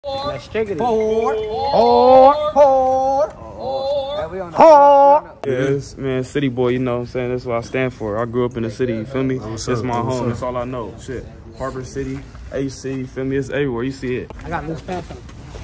Let's check it. Hard. Yes, man, city boy, you know what I'm saying? That's what I stand for. I grew up in the city, you feel me? It's my home, that's all I know. Shit. Harbor City, AC, you feel me? It's everywhere, you see it. I got loose pants on.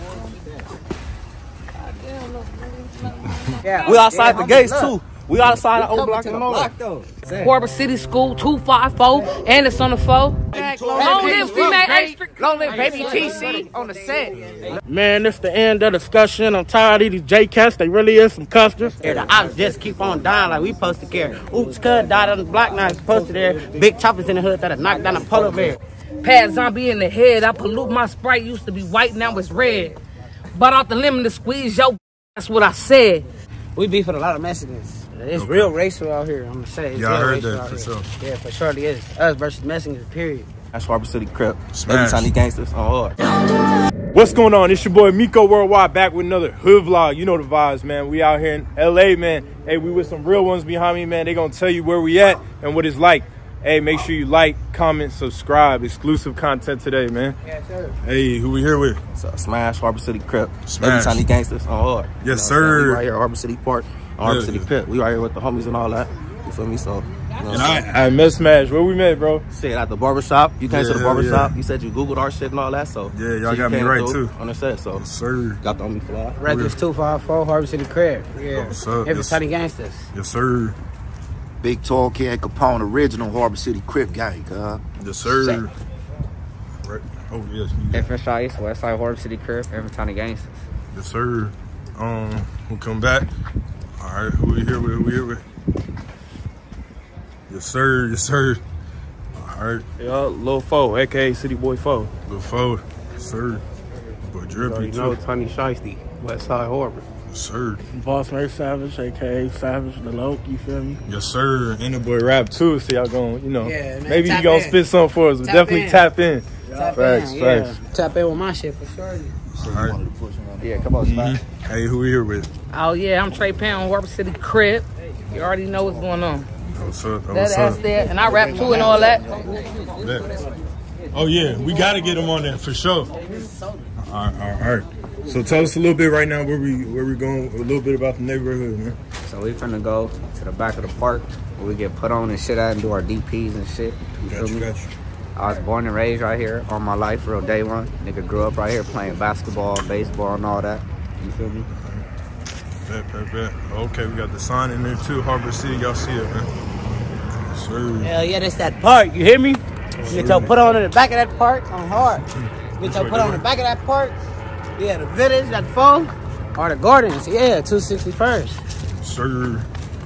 We outside the gates too. We outside the old block and all that. Harbor City School 254, and it's on the 4. Long live female extra. Long live baby TC on the set. Man, this the end of the discussion. I'm tired of these J-Cats. They really is some customers. And the ops just keep on dying like we supposed to care. Oops, cuz died on the block, now it's posted there. Big choppers in the hood that'll knock down a polar bear. Pat zombie in the head. I pollute my Sprite. Used to be white, now it's red. But out the lemon to squeeze, yo, that's what I said. We beef with a lot of Mexicans. It's real racial out here, I'm gonna say. Yeah, I heard that for sure. Yeah, for sure it is. Us versus Mexicans, period. That's Harbor City Crips. Every time these gangsters on hard. What's going on? It's your boy Miko Worldwide back with another hood vlog. You know the vibes, man. We out here in LA, man. Hey, we with some real ones behind me, man. They gonna tell you where we at and what it's like. Hey, make sure you like, comment, subscribe. Exclusive content today, man. Yeah, sure. Hey, who we here with? So Smash Harbor City Crip. Smash. Every time these gangsters on hard. Yes, sir. We sir. right here at Harbor City Park, Harbor City Crip. We right here with the homies and all that. You feel me? So, you know And I met Smash. Where we met, bro? shit, at the barbershop. You came to the Yeah, barbershop. yeah. You said you Googled our shit and all that. So Yeah, y'all you got me came right, through too. On the set, so Yes, sir. got the homie fly. Records 254, Harbor City Crib. Yeah. What's up? Every Yes. Tiny Gangsters. Yes, sir. Big Tall Cat Capone, original Harbor City Crip gang, Yes, sir. Right. Oh, yes. FSI, Westside Harbor City Crip, every Tiny Gangsters. Yes, sir. We'll come back. All right, who we here with? Who we here with? Yes, sir. Yes, sir. All right. Yo, Lil Foe, aka City Boy Foe. Lil Foe. Yes, sir. Boy, Drippy, You too. know, Tiny Shiesty, Westside Harbor. Yes, sir. Boss Mary Savage, aka Savage the Loke, you feel me? Yes, sir. And the boy rap, too. So y'all going, you know, Yeah, man, maybe you tap gonna in. spit something for us, but Tap definitely in. tap in. Tap Facts, in, facts. yeah. Tap in with my shit for sure. All right. Yeah, come on, Smash. Hey, who we here with? Oh yeah, I'm Trey Pound, Harbor City Crip. You already know what's going on. What's up? That What's ass up? there, and I rap too and all that. Bet. Oh yeah, we gotta get him on there for sure. All right. So tell us a little bit right now where we going. A little bit about the neighborhood, man. So we finna go to the back of the park where we get put on and shit at and do our DPs and shit. You feel me? Got you. I was born and raised right here all my life, real day one. Nigga grew up right here playing basketball, baseball, and all that. You feel me? Bet. Okay, we got the sign in there too. Harbor City, y'all see it, man. Yes, sir. Hell yeah, that's that park, you hear me? Get your put on in the back of that park on hard. Get your put on the back of that park. Yeah, the village, that phone, or the gardens. Yeah, 261st. Yes, sir.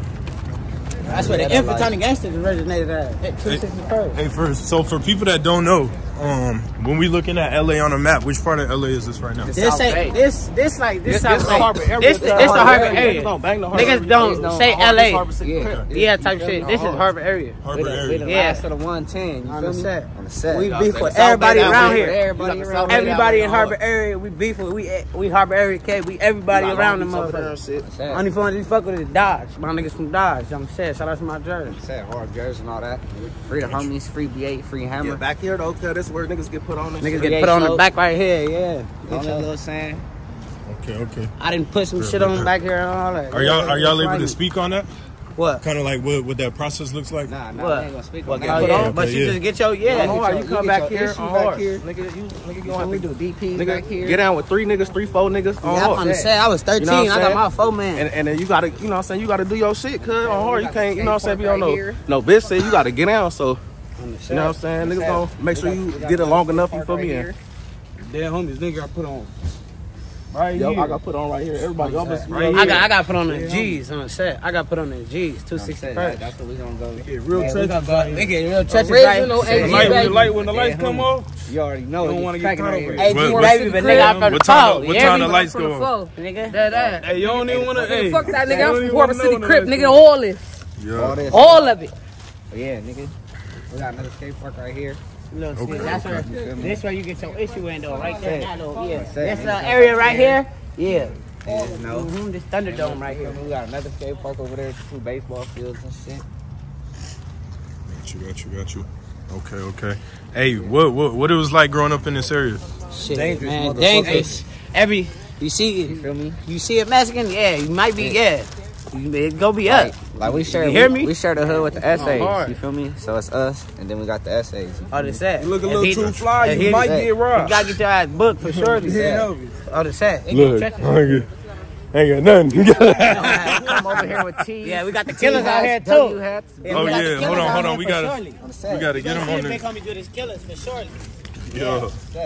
That's where the infant Tiny Gangsters originated at 261st. Hey, so for people that don't know, when we looking at LA on a map, which part of LA is this right now? This South South the Bay. Harbor area. This the Harbor area. Niggas don't Niggas say don't- LA. Harbor City Crip. Yeah, type shit. This is Harbor area. Harbor We area. the Yeah. last of the 110. You On feel the me? set. On the set. We beef with South Bay everybody down around here. here. Everybody around Everybody in Harbor area, we beef with. We Harbor area K. We everybody around them motherfuckers. Set. Only fun we fuck with is Dodge. My niggas from Dodge. I'm saying, shout out to my jersey. Set, hard girls and all that. Free the homies, free B8, free hammer. Yeah, back here though, cause this is where niggas get put on. And Niggas shit. get Yeah, put on the so- back right here, yeah. All that little saying. Okay. I didn't put some shit on back here and all that. Are y'all able to speak on that? What? Kind of like what that process looks like? Nah, What? I ain't gonna speak What, on get that. put on? But Okay, you yeah. just get your, yeah. hard. You You come get back your here issue on back hard. here. Nigga, you gonna have We to do DPs nigga, back here. get down with 3 niggas, 3-4 niggas on Yeah, I'm hard. gonna say I was 13. You know what I'm I got saying? my 4-man. And then you gotta, you know what I'm saying, you gotta do your shit, cuz on hard. You can't, you know what I'm saying, be on Right here. no bitch say you gotta get down, so you know what I'm saying, niggas gonna make sure you get it long enough, you feel me? And Damn homies, nigga got put on. Right yo, here. I got put on right here. Everybody almost I got put on the G's on the set. I got put on the G's. 261st. That's what we gonna go. Real touch. We get real touches Original right. AG, When the lights come off. You already know. Don't it wanna gets get cracking caught right over here. Hey, What- baby, but nigga, I from the What time phone. the lights go off? Nigga. That. Hey, you don't even want to. Hey, Fuck that you nigga. don't I'm even from Harbor wanna City know Crip, when the nigga. lights All this. Yeah. All this. All of it. Yeah, nigga. We got another skate park right here. Look, Okay, that's okay. where, this where you get your issue in though, right there. Set. That little, yeah. Set. This area right here, yeah. No. This Thunderdome right here. We got another skate park over there, 2 baseball fields and shit. Got you. Okay. Hey, what it was like growing up in this area? Shit, dangerous, man. Dangerous. You see it, you feel me? You see a Mexican, yeah, you might be, yeah. It go be up. Like we share, you hear me? We share the hood with the essays, you feel me? So it's us, and then we got the essays. Oh, the set. You look a little too fly, you might get robbed. You gotta get your ass booked for sure. Oh, the set. Look, ain't got nothing. Come over here with T. Yeah, we got the killers out here too. Oh yeah, hold on. We gotta get them on there. They call me do this killers for sure. Yeah.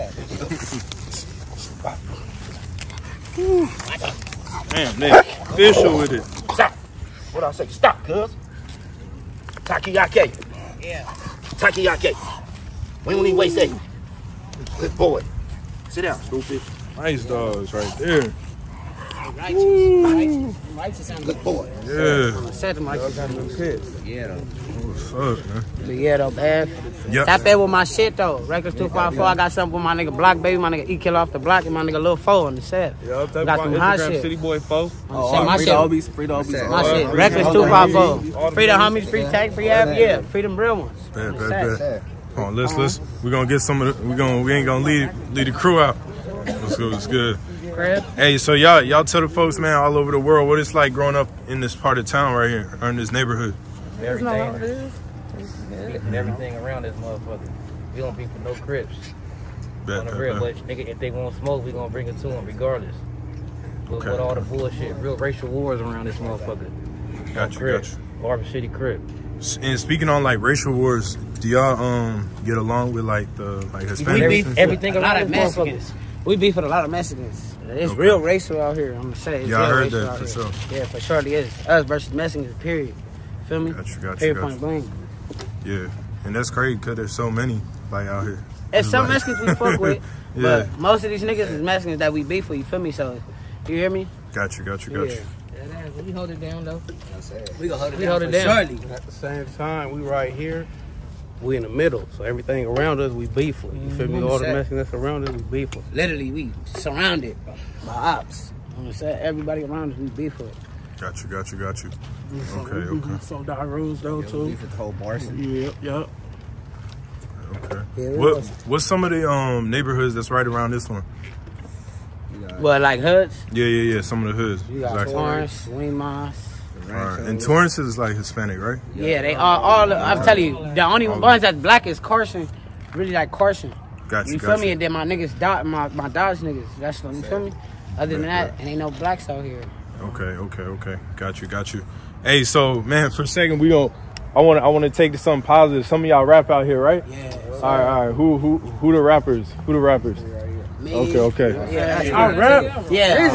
Damn, they official with it. Stop. What I say? Stop, cuz. Takiyake. Yeah. Takiyake. We don't need to waste that. Good boy. Sit down, stupid. Nice dogs right there. Righteous. Good boy. Yeah. Said them righteous. Yeah, though. What's up, man? Yeah, though, man. Yep. Tap in with my shit, though. Records 254. I got something with my nigga Block Baby, my nigga E-Kill off the block, and my nigga Lil 4 on the set. Yup, got some hot shit. City Boy 4. My shit. Free doggies. My shit. Records 254. Free the homies, free tag, free app, yeah. Free them real ones. Bet. Come on, let's. We gonna get some of the. We ain't gonna lead the crew out. Let's go. It's good. Crib. Hey, so y'all tell the folks, man, all over the world what it's like growing up in this part of town right here, or in this neighborhood. Everything around this motherfucker. We don't beef with no Crips. On the real, but nigga, if they want smoke, we gonna bring it to them regardless. But with all the bullshit, real racial wars around this motherfucker. Got you. Harbor City Crips. And speaking on like racial wars, do y'all get along with like the Hispanics? We beef everything. A lot of Mexicans. We beef with a lot of Mexicans. It's real racial out here. I'm gonna say. Yeah, I heard that for sure. Yeah, for sure. It is us versus Mexicans. Period. Feel me? Got you. Period. Point blank. Yeah, and that's crazy because there's so many like out here. There's some Mexicans we fuck with, yeah. But most of these niggas is Mexicans that we beef with. You feel me? So, you hear me? Got you. We hold it down though. We gonna hold it down. Surely. At the same time, we right here. We in the middle, so everything around us we beef with. You feel me? All the Mexicans that's around us we beef with. Literally, we surrounded by ops. I'm saying everybody around us we beef with. Got you. Okay. So die rules though too. Beef with the whole Barson. Yep. Okay. Yeah, what's some of the neighborhoods that's right around this one? Well, like hoods? Yeah. Some of the hoods. You got Torrance, Wingmas. Alright. And Torrance is like Hispanic, right? Yeah, they are all. I'm telling you, the only ones that's black is Carson. Really like Carson. Got you. You feel me? And then my niggas, my Dodge niggas. That's what you feel me. Other than that, and ain't no blacks out here. Okay. Got you. Hey, so man, for a second I want to take to something positive. Some of y'all rap out here, right? Yeah. All right. Who the rappers? Me. Okay. Yeah, I rap. Yeah.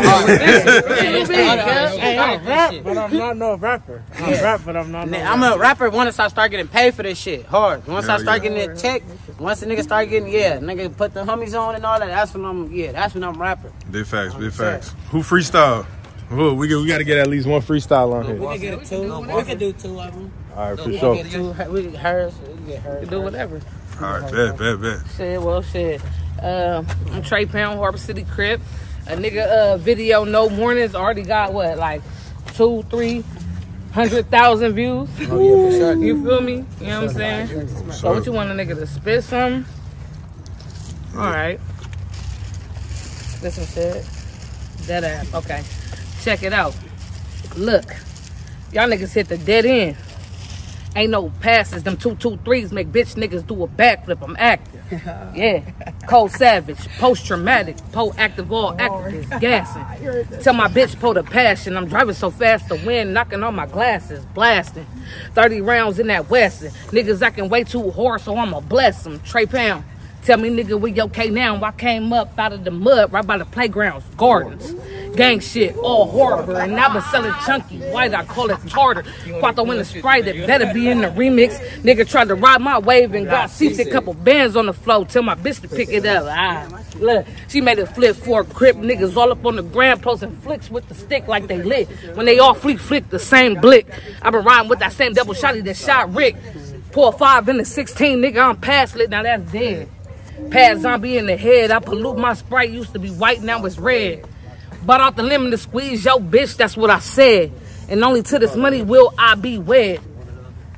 I rap, but I'm not no rapper. I rap, but I'm not no I'm a rapper once I start getting paid for this shit hard. Once I start getting it checked, once the nigga start getting, nigga put the homies on and all that, that's when I'm rapping. Big facts. Who freestyle? We got to get at least one freestyle on here. We can get two. We can do two of them. All right, for sure. We can get hers. We can get hers. We can do whatever. All right, bet. Shit. I'm Trey Pound, Harbor City Crip. A nigga video no mornings already got what, like 200,000-300,000 views. Oh yeah, for sure. You feel me? You know what I'm saying? So what you want a nigga to spit something? All right. This one said dead ass. Okay. Check it out. Look, y'all niggas hit the dead end. Ain't no passes. Them 223s make bitch niggas do a backflip. I'm active. Yeah. Cold savage. Post-traumatic. Proactive all activists. Gassing. Tell my bitch pull the passion. I'm driving so fast the wind knocking on my glasses. Blasting. 30 rounds in that Western. Niggas acting way too hard so I'ma bless them. Trey Pound. Tell me nigga we okay now. I came up out of the mud right by the playgrounds. Gardens. Gang shit, all Harbor, and I've been selling chunky white, I call it tartar. Quattro in the Sprite, that better be in the remix. Nigga tried to ride my wave and got seasick, couple bands on the floor. Tell my bitch to pick it up. Look, she made it flip for a Crip. Niggas all up on the ground posting flicks with the stick like they lit. When they all flick the same blick. I been riding with that same double shotty that shot Rick. Pour 5 in the 16, nigga, I'm past lit, now that's dead. Past zombie in the head, I pollute my Sprite, used to be white, now it's red. Bought out the lemon to squeeze your bitch, that's what I said. And only to this money will I be wed.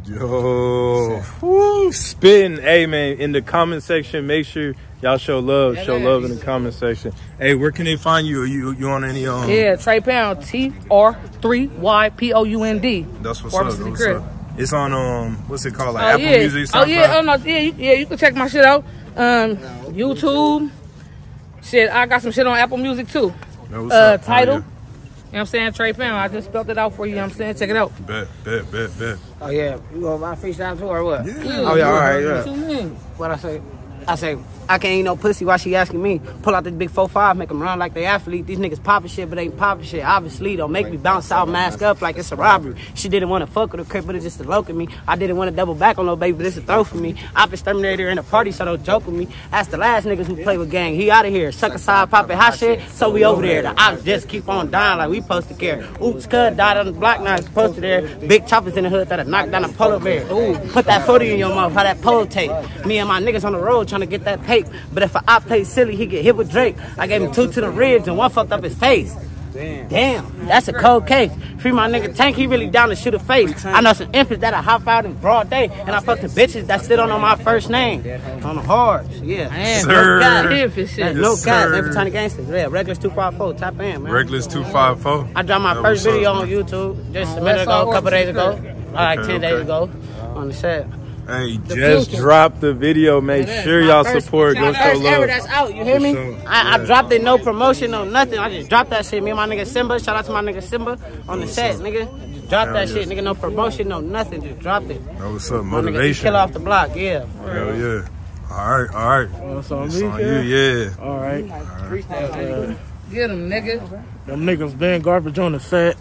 Yo, woo, spitting. Hey, man, in the comment section, make sure y'all show love. Show love in the comment section. Hey, where can they find you? Are you on any Yeah, Trey Pound, TR3YPOUND. That's what's Harbor up. City What's Crips. up? It's on what's it called? Like Apple Music. Oh yeah, you can check my shit out. YouTube. Shit, I got some shit on Apple Music too. Title. You know what I'm saying? Trey Pound. I just spelled it out for you. You know what I'm saying? Check it out. Bet. Oh yeah, you gonna buy freestyle too or what? Yeah. Oh yeah, all right. Yeah. What you mean? What I say, I can't eat no pussy while she asking me. Pull out this big 4-5, make them run like they athlete. These niggas popping shit, but ain't popping shit. Obviously, don't make me bounce out, mask up like it's a robbery. She didn't want to fuck with a crib, but it's just a look at me. I didn't want to double back on no baby, but it's a throw for me. I've been exterminator in a party, so don't joke with me. That's the last niggas who play with gang. He out of here. Suck aside, popping hot shit, so we over there. The ops just keep on dying like we supposed to care. Oops, cuz died on the block, now it's posted there. Big choppers in the hood that'll knock down a polar bear. Ooh, put that 40 in your mouth, how that pole tape. Me and my niggas on the road trying to get that pape. But if I play silly, he get hit with Drake. I gave him 2 to the ribs and 1 fucked up his face. Damn, that's a cold case. Free my nigga Tank, he really down to shoot a face. I know some infants that'll hop out in broad day, and I fuck the bitches that still don't know my first name. On the hard, yeah. Man, Sir. no guys, every time the gangsters. Yeah, Reckless 254, tap in, man. Reckless 254. I dropped my first video on YouTube just a minute ago, a couple days ago. Like 10 days ago on the set. Hey, just dropped the video. Make sure y'all support. Go show love. That's out. You hear me? I dropped it, no promotion, no nothing. I just dropped that shit. Me and my nigga Simba. Shout out to my nigga Simba on the set, nigga. Just dropped that shit, nigga. No promotion, no nothing. Just dropped it. That was up. My nigga Motivation. kill off the block, yeah. Hell yeah. All right. What's on It's me? on you, yeah. All right. Get him, nigga. Them niggas been garbage on the set.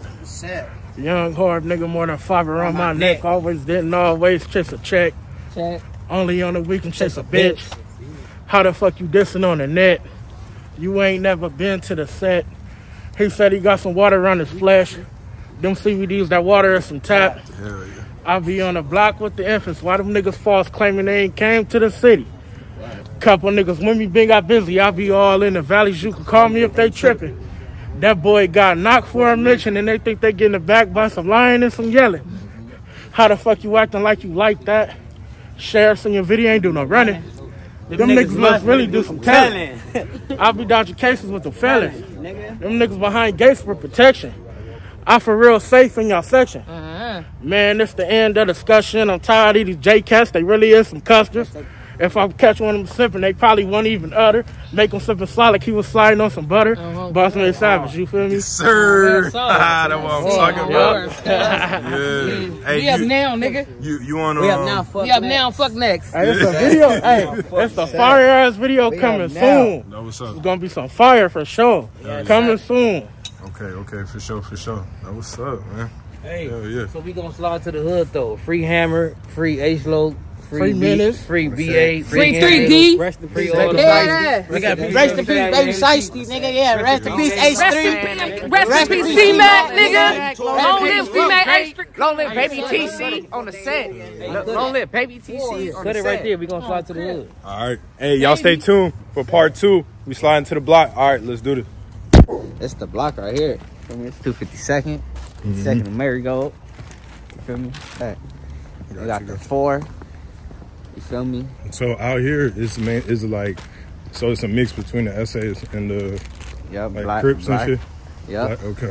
Young hard nigga, more than 5 around my neck. Always didn't always chase a check. Only on the weekend chase a bitch. How the fuck you dissing on the net? You ain't never been to the set. He said he got some water around his flesh. Them CBDs, that water is some tap. Hell yeah. I be on the block with the infants. Why them niggas false claiming they ain't came to the city? Couple niggas when me been got busy. I be all in the valleys. You can call me if they tripping. That boy got knocked for a mission and they think they getting it back by some lying and some yelling. How the fuck you acting like you like that? Sheriffs in your video ain't do no running. Them niggas must really do some telling. I be dodging cases with the fellas. Them niggas behind gates for protection. I for real safe in y'all section. Man, this the end of the discussion. I'm tired of these J-cats. They really is some custards. If I catch one of them sipping, they probably won't even utter. Make them slip and slide like he was sliding on some butter. Boss man savage, you feel me? Yes, sir. That's what I'm talking about. Yeah. Hey, we up now, nigga. You want We up now, fuck We up now, fuck next. Hey, it's a video. Hey, it's a fire ass video coming soon. Know what's up? It's gonna be some fire for sure. Coming soon. Okay, for sure. That what's up, man? Hey, hell yeah. So we gonna slide to the hood though. Free Hammer, free H-Low, Free B, Menace, free BA, Free 3D. Rest in peace, Free all the yeah. We got Rest in peace, baby Shiesty, nigga. Yeah, rest in peace, H3. Rest in peace, C-Mac, nigga. Long live C-Mac Extra. Long live Baby TC on the set. Long live Baby TC on the set. Cut it right there. We gonna slide to the hood. All right. Hey, y'all stay tuned for part 2. We sliding to the block. All right, let's do this. It's the block right here. Feel me? It's 252nd. Second of Marigold. You feel me? Hey. We got the 4. You feel me? So out here is like, so it's a mix between the essays and the like Crips and shit. Yep. Okay.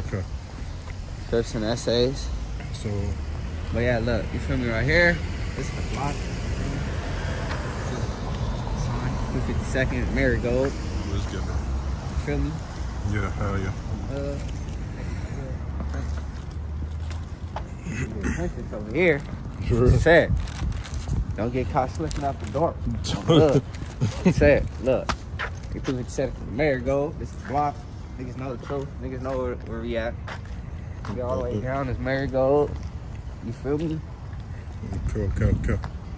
Crips and essays. So. But yeah, look, you feel me right here? This is the block. 252nd Marigold. Let's get it. You feel me? Yeah, hell yeah. Over here. Sure. Set. Don't get caught slipping out the door. Look. Set. Look. You 252nd Marigold. This is the block. Niggas know the truth. Niggas know where we at. We all the way down this Marigold. You feel me? Okay.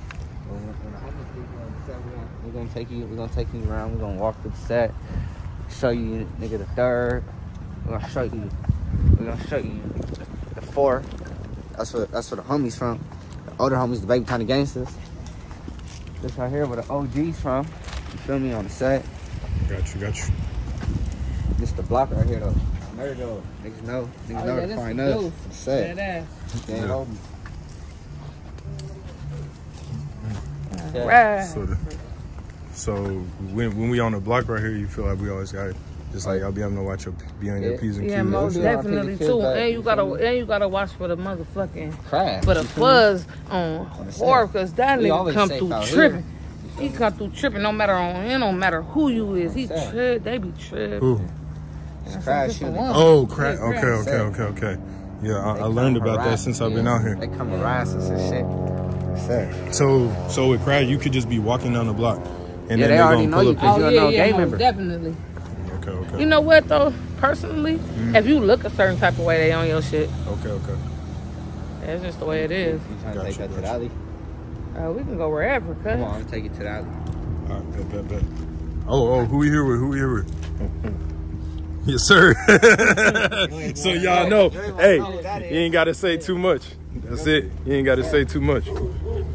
We're gonna take you around. We're gonna walk through the set, show you nigga the 3rd. We're gonna show you the 4. That's where the homies from. The older homies, the baby tiny gangsters. This right here where the OGs from. You feel me on the set? Got you. This the block right here though. Marigold. Niggas know to find us. Set. Yeah. Gang over. Right. So when we on the block right here, you feel like we always got just like y'all be able to watch be on your P's and Q's. Yeah, most definitely too. And you gotta watch for the motherfucking Crash. for the fuzz on horror, cause that nigga come through tripping. He come through tripping no matter it don't matter who you is. He trip, they be tripping. Ooh. Crash. Oh, crash. Okay. Yeah, I learned about that since I've been out here. They come harass us and shit. So with crash, you could just be walking down the block, and then they already know you because you're no game member. Definitely. Okay. You know what though? Personally, if you look a certain type of way, they on your shit. Okay. That's just the way it is. You trying to take that to the alley? We can go wherever, cuz. Come on, take it to the alley. All right, bet. Oh, who we here with? Yes, sir. So y'all know, hey, you ain't got to say too much. That's it. You ain't got to say too much. All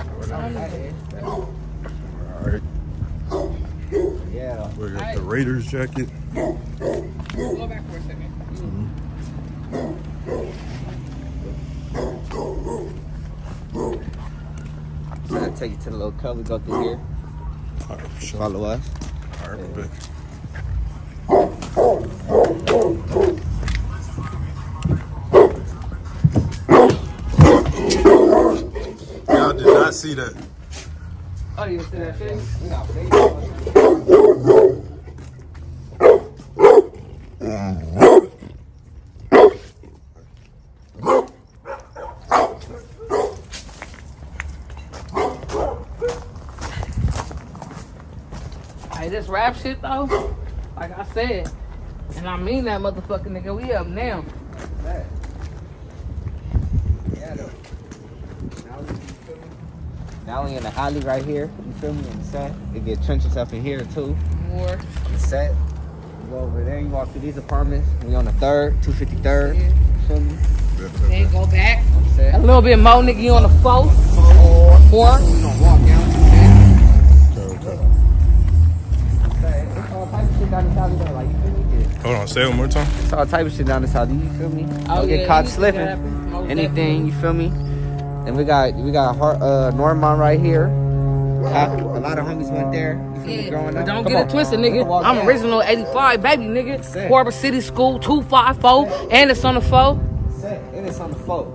right. Yeah. We got the Raiders jacket. Go back for a second. So I take you to the little cut. We go through here. All right, for sure. Follow us. All right, bet. Y'all did not see that. Oh, you see that shit? Hey, this rap shit though, like I said, and I mean that motherfucking nigga, we up now. Now we in the alley right here. You feel me? On the set. They get trenches up in here too. More. On the set. You go over there. You walk through these apartments. We on the 3rd, 253rd. Yeah. You feel me? Then go back. On the set. A little bit more, nigga. You on the 4th. More. We gonna walk down. Hold on, say it one more time. It's all type of shit down this alley. You feel me? Don't get caught slipping. Anything. You feel me? And we got Norman right here. A lot of homies went there. You feel me? Growing up. Don't get it twisted, nigga. I'm original 85 baby, nigga. Harbor City School 254, and it's on the 4. And it's on the 4.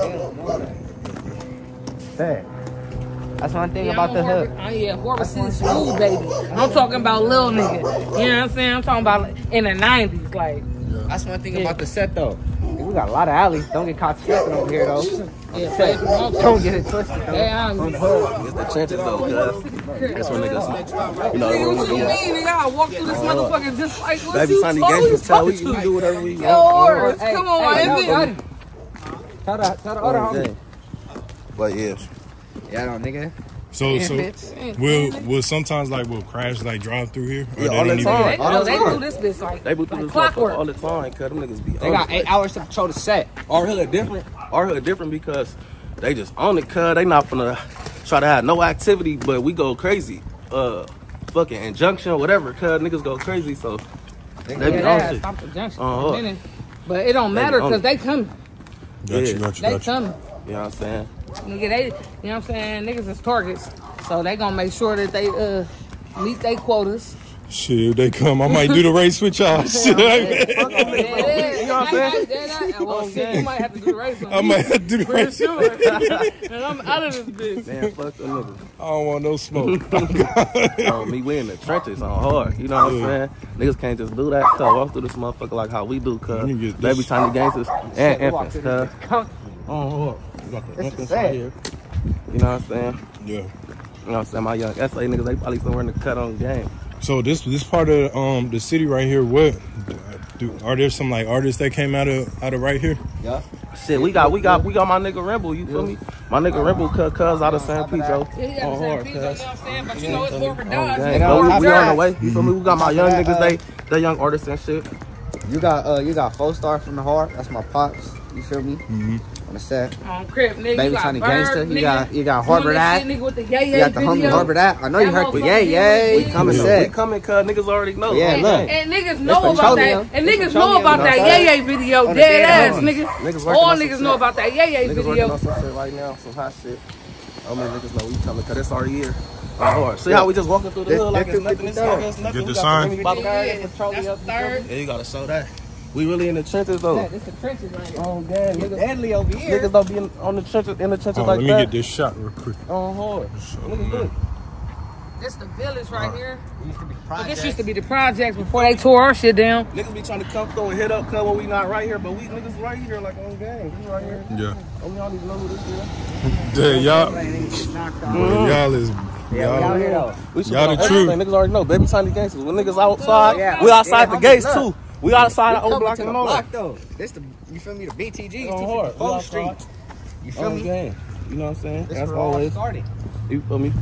That's one thing about the hood. Harbor City School, baby. I'm talking about little nigga. You know what I'm saying? I'm talking about in the 90s, like. That's one thing about the set, though. We got a lot of alleys. Don't get caught slipping over here, though. Don't get it twisted, though. It's the trenches, though, cuz. That's when niggas, you know, nigga, what you mean, nigga? I walk through this motherfucker just like what baby you Sonny told gangsters you tell we can do whatever we want. Hey, come on, man. Tell the other homie. But yeah. Yeah, no, nigga. So will sometimes will Crash drive through here? Or Yeah, all the time. They do this bitch like clockwork all the time, cuz them niggas be They got 8 hours to patrol the set. Our hood different because they just own it, cuz they not finna try to have no activity, but we go crazy. Fucking injunction, whatever, cuz niggas go crazy, so they be on shit. Stop the junction but it don't matter because they coming. Got you. They coming. You know what I'm saying? Nigga, they, you know what I'm saying? Niggas is targets. So they gonna make sure that they meet their quotas. Shit, if they come, I might do the race with y'all. Shit, you know what I'm saying? Well, shit, you might have to do the race. I might have to do the race. Sure. And I'm out of this bitch. Man, fuck them niggas. I don't want no smoke. Me, we in the trenches on hard. You know what I'm saying? Niggas can't just do that. Cuz walk through this motherfucker like how we do, cuz. Baby tiny gangsters and infants, cuz. Oh, we got the infants right here. You know what I'm saying? Yeah. You know what I'm saying? My young SA niggas, they probably somewhere in the cut on the game. So this part of the city right here, are there some artists that came out of right here? Yeah. Shit, we got my nigga Rimble, you feel me? My nigga Rimble cuz out of San Pedro. Yeah, he out of San Pedro, you know what I'm saying? But you know it's more for dogs. We on the way, you feel me? We got my young niggas, they young artists and shit. You got 4-star from the heart. That's my pops. You feel me? Mm-hmm. On the set. On Crip, nigga. Baby Sonny Gangster. You got Harbor that. You got the homie Harbor that. I know you heard the yay. We coming, cuz niggas already know. Yeah, look. And niggas know about that. And niggas know about that yay video. Dead ass, nigga. All niggas know about that yay video. Niggas working on some shit right now, some hot shit. All my niggas know we coming, cuz it's our year. hard. See how we just walking through the hood like it's nothing? Get the sign. Yeah, you gotta show that. We really in the trenches though. Yeah, this the trenches right here. Oh, damn. Niggas deadly over here. Niggas don't be on the trenches, in the trenches like that. Let me get this shot real quick. Oh, hard. Niggas do. This the village right here. This used to be the projects before they tore our shit down. Niggas be trying to come through and hit up cuz when we not right here, but we niggas right here like on gang. We right here. Yeah. Oh, we don't even know who this is. Damn, y'all is... Y'all the truth. Niggas already know. Baby tiny gangsters. When niggas outside, we outside the gates too. We outside the old block and all. This the, you feel me, the BTG, hard. 4th Street. You feel me? Gang. You know what I'm saying? This That's where all always. started. You feel me?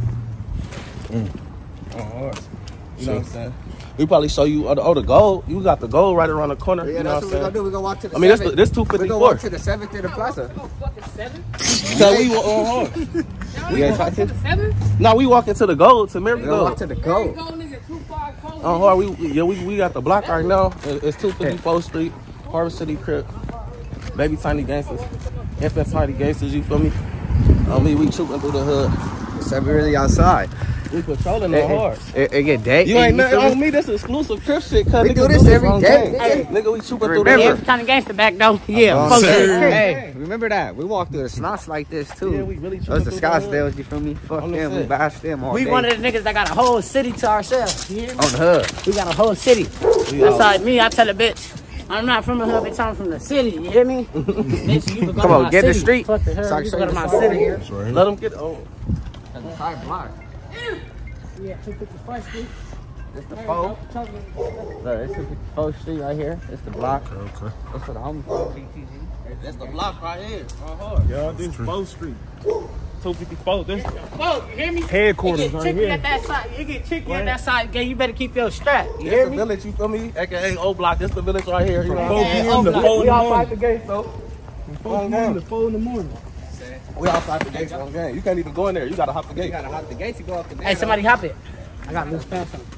Hard. You know what I'm saying? We probably show you the gold. You got the gold right around the corner. Yeah, you know that's what I'm saying? We're gonna walk to the 7th. I mean, this 254. We're gonna walk to the 7th in the plaza. Fucking 7? Because we on hard. We ain't trying to the 7? No, we walking to the gold, to Mary We're gonna walk Gold. to the gold. On hard, we got the block right now. It's 254th Street, Harbor City Crips, Baby Tiny Gangsters, Infant Tiny Gangsters, you feel me? I mean, we trooping through the hood. So we really outside. We patrolling on hard. It get day. You ain't nothing on me. This exclusive Crip shit. Cause We do this every day. Hey, nigga, we trooping through the Remember. hood. Every time the gangster back though. Yeah. Hey, remember that? We walked through the snots like this too. Yeah, we really Those the trooping through the Scottsdales, you feel me? Fuck On the them, we set. bash them all We day. one of the niggas that got a whole city to ourselves. You hear me? On the hood. We got a whole city. That's like me. I tell a bitch, I'm not from the hood, bitch. I'm from the city. You hear me? Bitch, you can go Come to on, my get city. the street. Fuck the hood. Sorry, You can go to my sorry, city. Let them get on. That's the side block. Yeah, 251st Street. It's the 4. It's the 4th Street right here. It's the block. Okay. It's for the homies. BTG. That's the block right here. On hard. Y'all, this 4th Street. 254. This Whoa, you hear me? headquarters You get right tricky here. at that side. You get tricky at that side, gang. You better keep your strap. You This hear the me? village, you feel me? AKA O Block. This the village right here. You know From what I'm 4 saying? p.m. to 4 in We the outside morning. the gates though. From 4 p.m. to 4 in the morning. We outside the gates on the game. You can't even go in there. You gotta hop the gate. You gotta hop the gate to go up the Hey, somebody hop it. I got loose pants on.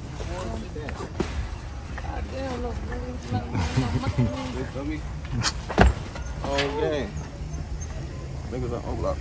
You feel me? Oh, game. Niggas on O Block.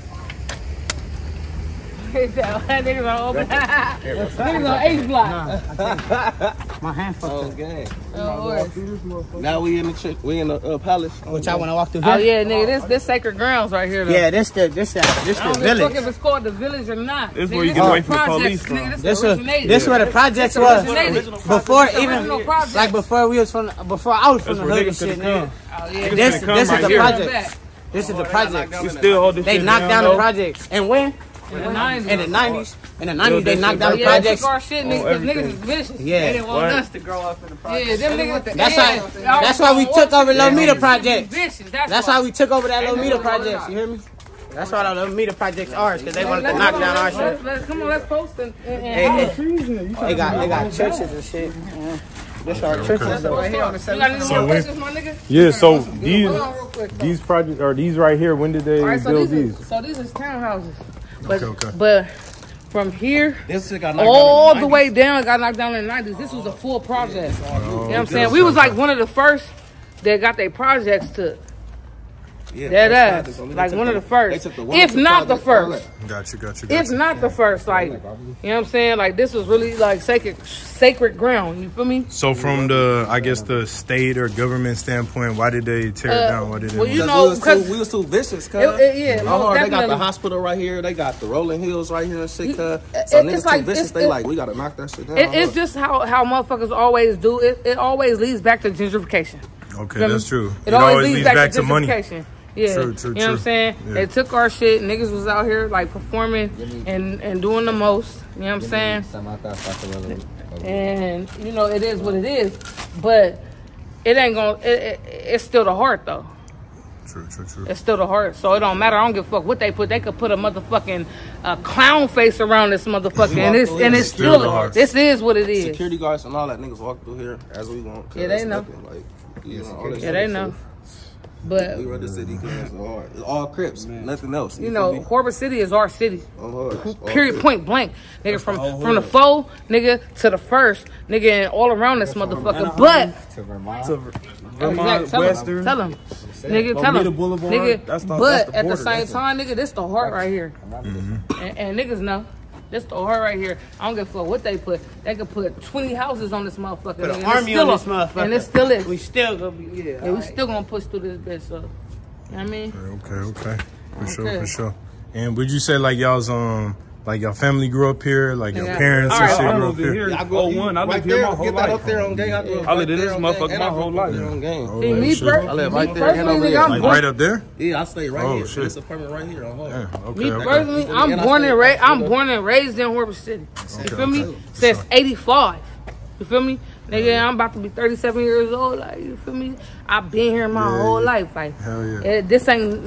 Niggas on open. Niggas on H block. My hand fucked Oh, up. game. Oh, Now we in the palace. Which I want to walk through oh here. yeah, nigga, this sacred grounds right here though. Yeah, this the I don't give a fuck village. if it's called the village or not. This Nigga, where you this get the away from the projects, police from. nigga, This originated. this where the projects This was originated. before This the even original project. like before we was from before I was from That's the where hood and niggas shit. could Nigga. come. Oh, yeah. This come is right the here. project. This is the project. We still hold this They shit knocked down the though. projects. And when? In the 90s. In the 90s. In the 90s, they knocked down the Yeah, they took projects. our shit, niggas, because niggas is vicious. Yeah. They didn't want What? us to grow up in the project. Yeah, them niggas. That's yeah, why. That's why we took over Lomita projects. Vicious. That's why we took over that Lomita projects. You hear me? That's why the Lomita projects ours, because they wanted to knock down our shit. Come on, let's post it. They got churches and shit. Yeah. This our churches. Right here on the You got any 7th. more when- questions, my nigga? Yeah, so Hold on real quick, though. these projects are these right here. When did they All right, so build these these? is townhouses. But, Okay. but from here This shit got knocked all down in the way down, it got knocked down in the 90s. This was a full project. You know what I'm saying? okay. We was like one of the first that got their projects to Yeah, dead that's ass. right. They Like took one of the they first. took the If Wilmington not the project, all first. Got you. If not the first, like, you know what I'm saying? Like, this was really like sacred ground. You feel me? So from the, I guess the state or government standpoint, why did they tear it down? Why did they? well, you move it? know, Because we was too vicious, cuz. yeah, Oh, most they got the definitely. hospital right here. They got the rolling hills right here and shit, cuz. So it's niggas like- too vicious. it's- They like, we gotta knock that shit down. It's just how motherfuckers always do. It always leads back to gentrification. Okay, Feel me? that's true. It always leads back to money. gentrification. Yeah, True, you know true. what I'm saying? Yeah. They took our shit. Niggas was out here like performing and doing the most. You know what I'm saying? And you know it is what it is, but it ain't gonna. It's still the heart though. True. It's still the heart, so it don't matter. I don't give a fuck what they put. They could put a motherfucking clown face around this motherfucker, and it's Still the still. heart. This is what it is. security guards and all that niggas walk through here as we want. Yeah, they know. Like, you know, all that Yeah, shit. they know. But We run the city because it's hard. It's all Crips, nothing else. you know, feel me? Harbor City is our city. All hard. All Period. Crips. Point blank, nigga. From the foe, nigga, to the first, nigga, and all around this motherfucker. But To Vermont, tell Western. him, nigga, tell him, Lomita Boulevard, nigga. that's the But at the border. same time, nigga, this the heart right here, and niggas know. This the hard right here. I don't give a fuck what they put. They could put 20 houses on this motherfucker. Put an army on this motherfucker. And it still is. We still gonna be, yeah, we still gonna push through this bitch, so. You know what I mean? Okay. For sure. And would you say like y'all's like your family grew up here, like your parents and shit grew up here? I grew up one. I lived here my whole life. Up there on gang. I lived in this motherfucker my whole life. See, me personally, I live right there and over there. Like right up there? Yeah, I stay right here. Shit. This apartment right here on Harbor. Me personally, I'm born and raised in Harbor City. You feel me? Since '85. You feel me? Nigga, I'm about to be 37 years old. Like, you feel me? I've been here my whole life. Like, this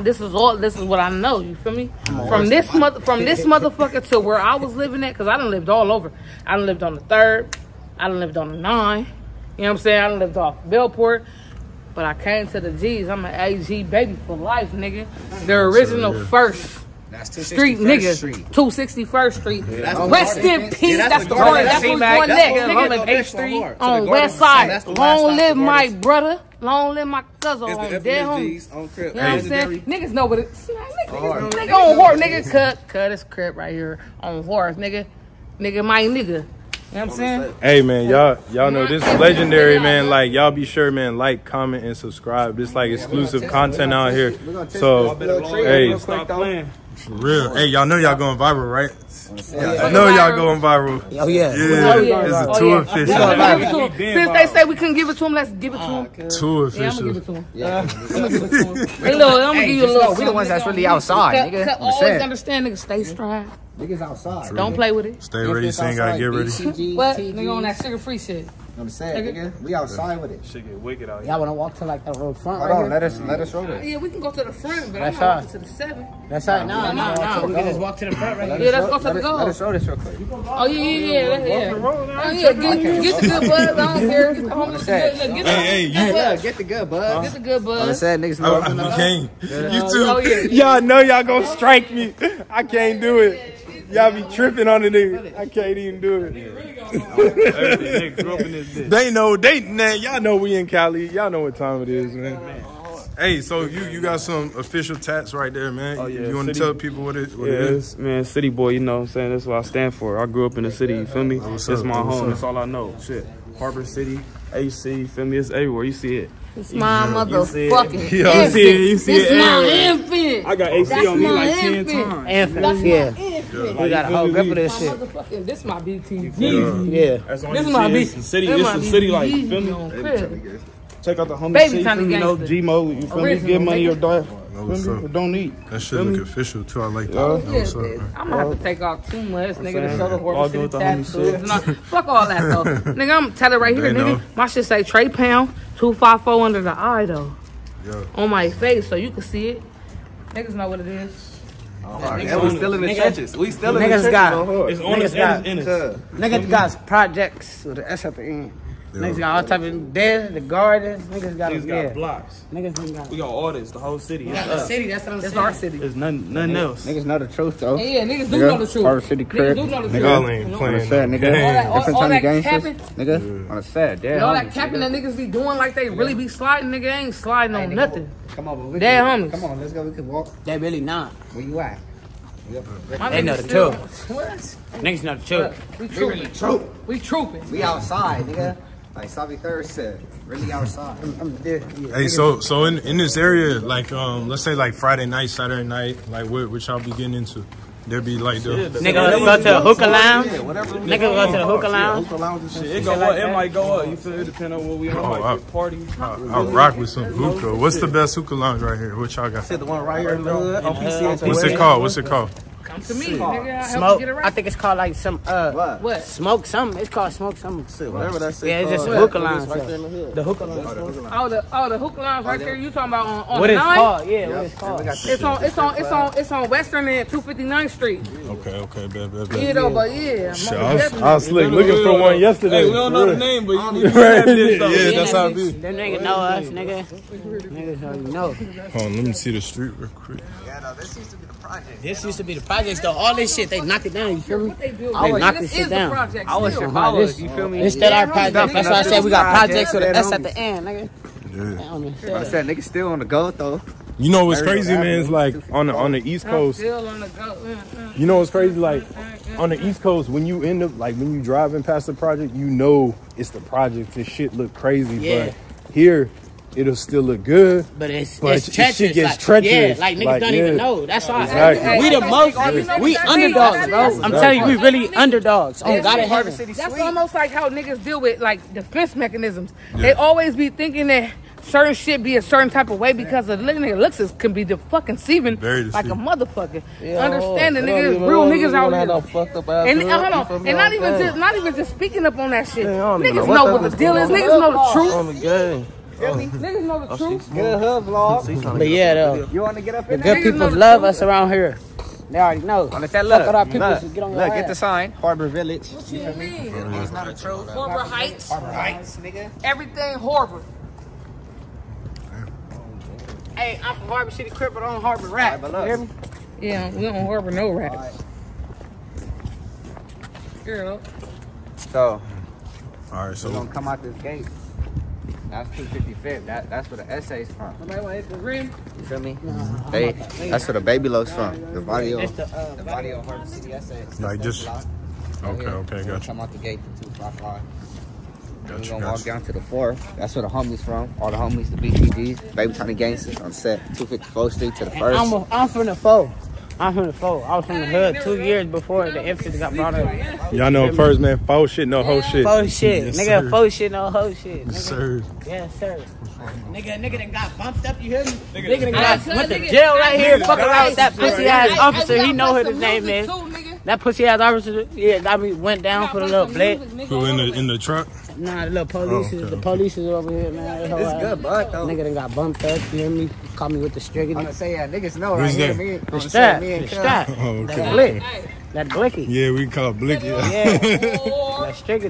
is what I know. You feel me? From this motherfucker to where I was living at, because I done lived all over. I done lived on the 3rd. I done lived on the 9. You know what I'm saying? I done lived off Bellport. But I came to the G's. I'm an AG baby for life, nigga. The original first street nigga. 261st Street. Rest in peace. That's the part. That's where we going next, nigga. 8th Street on West Side. Long live my brother. Long live my cousin on dead homies. You know what I'm saying? Niggas know what it is. Nigga on horse. Nigga cut his crib right here on horse. Nigga my nigga. You know what I'm saying? Hey man, y'all know this is legendary, man. Like y'all be sure, man, like, comment, and subscribe. This like exclusive content out here. So hey, Stop playing. For real. Hey, y'all know y'all going viral, right? I know y'all going viral. Oh yeah. It's too official. Since they say we couldn't give it to him, let's give it to him. Too official. Yeah, I'm gonna give it to him. I'm gonna give it to him. Hey, look, I'm gonna give you a little. We the ones that's really outside, nigga. Always understand, nigga. Stay stride. Niggas outside. Don't play with it. Stay ready, saying gotta get ready. What? Nigga on that sugar-free shit. I'm saying, nigga, we outside with it. Shit get wicked out here. Y'all wanna walk to like the road front? Hold on, let us roll it. Yeah, we can go to the front, but That's I'm going to the 7. That's right. No. We can just walk to the front right here. Yeah, let's go to the goal. Let us roll this real quick. Oh yeah. Oh yeah, get the good buzz. I don't care. Get the homeless. Get the good buzz. Get the good buzz. I said niggas know. You too. Oh yeah. y'all know y'all gonna strike me. I can't do it. Y'all be tripping on the nigga. I can't even do it. They know, y'all know we in Cali. Y'all know what time it is, man. Hey, so you got some official tats right there, man. Oh, yeah. You want to tell people what it is? Man, city boy, you know what I'm saying? That's what I stand for. I grew up in the city, you feel me? It's my home. That's all I know. Shit. Harbor City, AC, you feel me? It's everywhere. You see it. It's my motherfucking infant. You see it. It's my infant. I got AC on me like 10 times. Infant, yeah. We got a whole grip of this shit. This my BTG. Yeah. That's all This you my see. B. It's the city. It's the city like, you feel me? Check out the homie Baby shit, tiny you know, gangster. G-Mo, you feel me? Give money or die. What's up? Or don't eat. That shit look official too. I like that. What's up, I'm gonna have to take off too much, nigga, to show the Harbor City tattoos. Fuck all that though. Nigga, I'm telling right here, nigga. My shit say Trey Pound 254 under the eye though. On my face, so you can see it. Niggas know what it is. Yeah, we still in the trenches. We still in the trenches. It's on us and in us. Niggas got projects with the S at the end. Niggas got all type of the gardens. Niggas got blocks. Niggas got. We got all this, the whole city. The city, that's what I'm saying. That's our city. There's nothing else. Niggas know the truth though. Yeah, niggas do know the truth. Harbor City Crips. Niggas do know the truth. Y'all ain't playing. Different all time that gangsters. capping. Nigga, on the set. And all that capping that niggas be doing like they really be sliding, nigga ain't sliding on nothing. Come on, Dead homies. Come on, let's go. We can walk. They really not. Where you at? They know the truth. Niggas know the truth. We trooping. We trooping. We outside, nigga. Like Savi Third said, really outside. Hey, so in this area, like let's say like Friday night, Saturday night, like what y'all be getting into? There be like the nigga go to the hookah lounge. Nigga go to the hookah lounge. It might go up. You feel it depend on what we on. Like party. I'll rock with some hookah. What's the best hookah lounge right here? What y'all got? The one right here in the hood on PCH. What's it called? Come to me, nigga. I'll help Smoke. you get it right. I think it's called like some What? smoke something. It's called smoke something. Whatever that shit. Yeah, it's just called. hookah lounge. Right there in the hood. The hookah lounge. Oh, the hookah lounge right there. You talking about on What the it's 9? called? Yeah, what it's called. It's on Western and 259th Street. Okay, bet. Yeah, though, but yeah. I was slick looking for one yesterday. Hey, we don't know the name, but you Yeah, that's how it be. Them niggas know us, nigga. Niggas already know. Hold on, let me see the street real quick. Yeah, no, this used to be the project. This used to be the projects though. All this shit, they knocked it down. You feel me? What they do? They knocked this This shit is the down. project. I was still. in college, you feel me? It's still our project. That's why I said we got projects with an S at the end, nigga. Yeah. I said niggas still on the go though. You know what's crazy, man? It's like on the East Coast. Still on the go. You know what's crazy? Like on the East Coast, when you end up when you driving past the project, you know it's the project. This shit look crazy, but here it'll still look good. But it's treacherous. Shit gets treacherous. Yeah, like niggas don't even know. That's why we the most. We underdogs, bro. I'm telling you, we really underdogs. Oh, God in heaven. That's almost like how niggas deal with like defense mechanisms. They always be thinking that certain shit be a certain type of way because the nigga looks can be the fucking deceiving like a motherfucker. Understand the niggas, real niggas out here. And hold on, and not even just speaking up on that shit. Niggas know what the deal is. Niggas know the truth. Niggas know the truth. Good hood vlog. But yeah, though, You want to get up the in there? good people love us around here. They already know. Look, get the sign. Harbor Village. What you mean? It's not a trope. Harbor Heights. Harbor Heights, nigga. Everything Harbor. Hey, I'm from Harbor City Crips, but I don't harbor rap. You hear me? Yeah, we don't harbor no rats. Girl. So, all right, so we're gonna come out this gate. That's 255th. That's where the essay's from. Somebody want to hit the rim? You feel me? That's where the baby lo's from. The body of Harbor City essay. Like just. Okay, gotcha. Come out the gate to 255. We're Gotcha, gonna walk down to the 4th. That's where the homies from. All the homies, the BTGs, Baby Tiny Gangsters on set. 254th Street to the 1st. I'm from the 4. I'm from the 4. I was from the hood 2 years before the infants got brought up. Y'all know first, man. Faux shit, no hoe shit. Faux shit. Yes, Nigga, sir. faux shit, no hoe shit. Yes, sir. Yes, sir. Nigga done got bumped up, you hear me? Nigga done went to jail right here, fucking around with that pussy ass officer. He know who his name is. That pussy ass officer, got me, went down, put a little blade. Who in the truck? Nah, the little police, the police is over here, man. It's good, bud, though. Nigga done got bumped up, you hear me? Caught me with the striggity. I'm gonna say, yeah, niggas know Who's right that? here. The strap, Oh, okay. That blick, that blicky. Yeah, we call it blicky. Yeah, that striggity.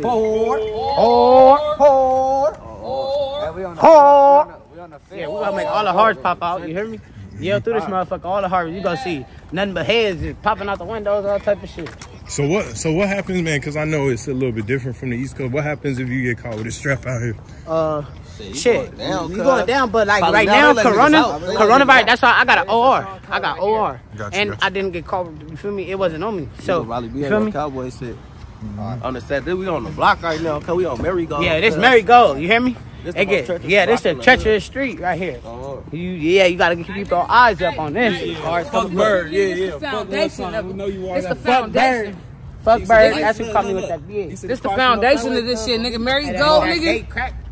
Yeah, we gonna make all the hearts pop out, you hear me? Yell through this motherfucker, all the hearts, you gonna see nothing but heads just popping out the windows, all type of shit. So what happens, man? Because I know it's a little bit different from the East Coast. What happens if you get caught with a strap out here? Shit, you going down, but like right now, coronavirus. That's why I got an OR. I got OR, and I didn't get caught. You feel me? It wasn't on me. So you feel me? Cowboy shit. On the set, we on the block right now. Cause we on Merry-Go. Yeah, this Merry-Go. You hear me? This a treacherous street right here. You gotta keep your eyes up on this. Fuck bird, It's the foundation of it. It's the foundation. Fuck bird. That's who caught me with that bitch. This the foundation of this shit, nigga. Merry-Go, nigga.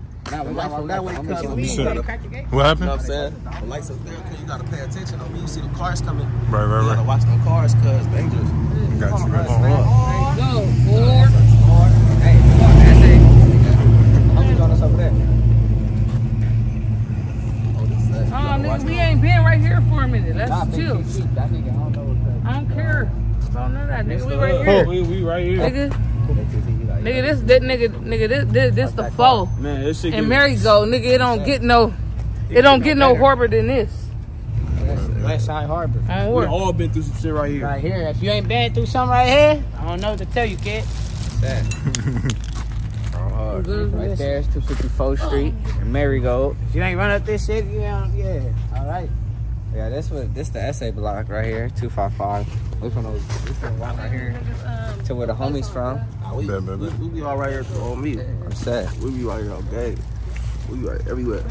What happened? You know what I'm saying? The lights up there, you gotta pay attention on me. You see the cars coming. Right. You gotta watch them cars, cause it's dangerous. Got you. Go, nigga, we ain't been right here for a minute. Let's chill. I don't care about none of that, nigga. We right here. We right here. Nigga, this the foe. Man, this shit. And Merry-Go, nigga, it don't get no harbor than this. West Side Harbor. We all been through some shit right here. Right here. If you ain't been through something right here, I don't know what to tell you, kid. Right there is 254th Street and Merry-Go. If you ain't run up this shit, yeah, all right. Yeah, this the essay block right here, 255. We from walk right here to where the homies from. We be all right here on me. I'm sad. We be right here on game. We be right everywhere.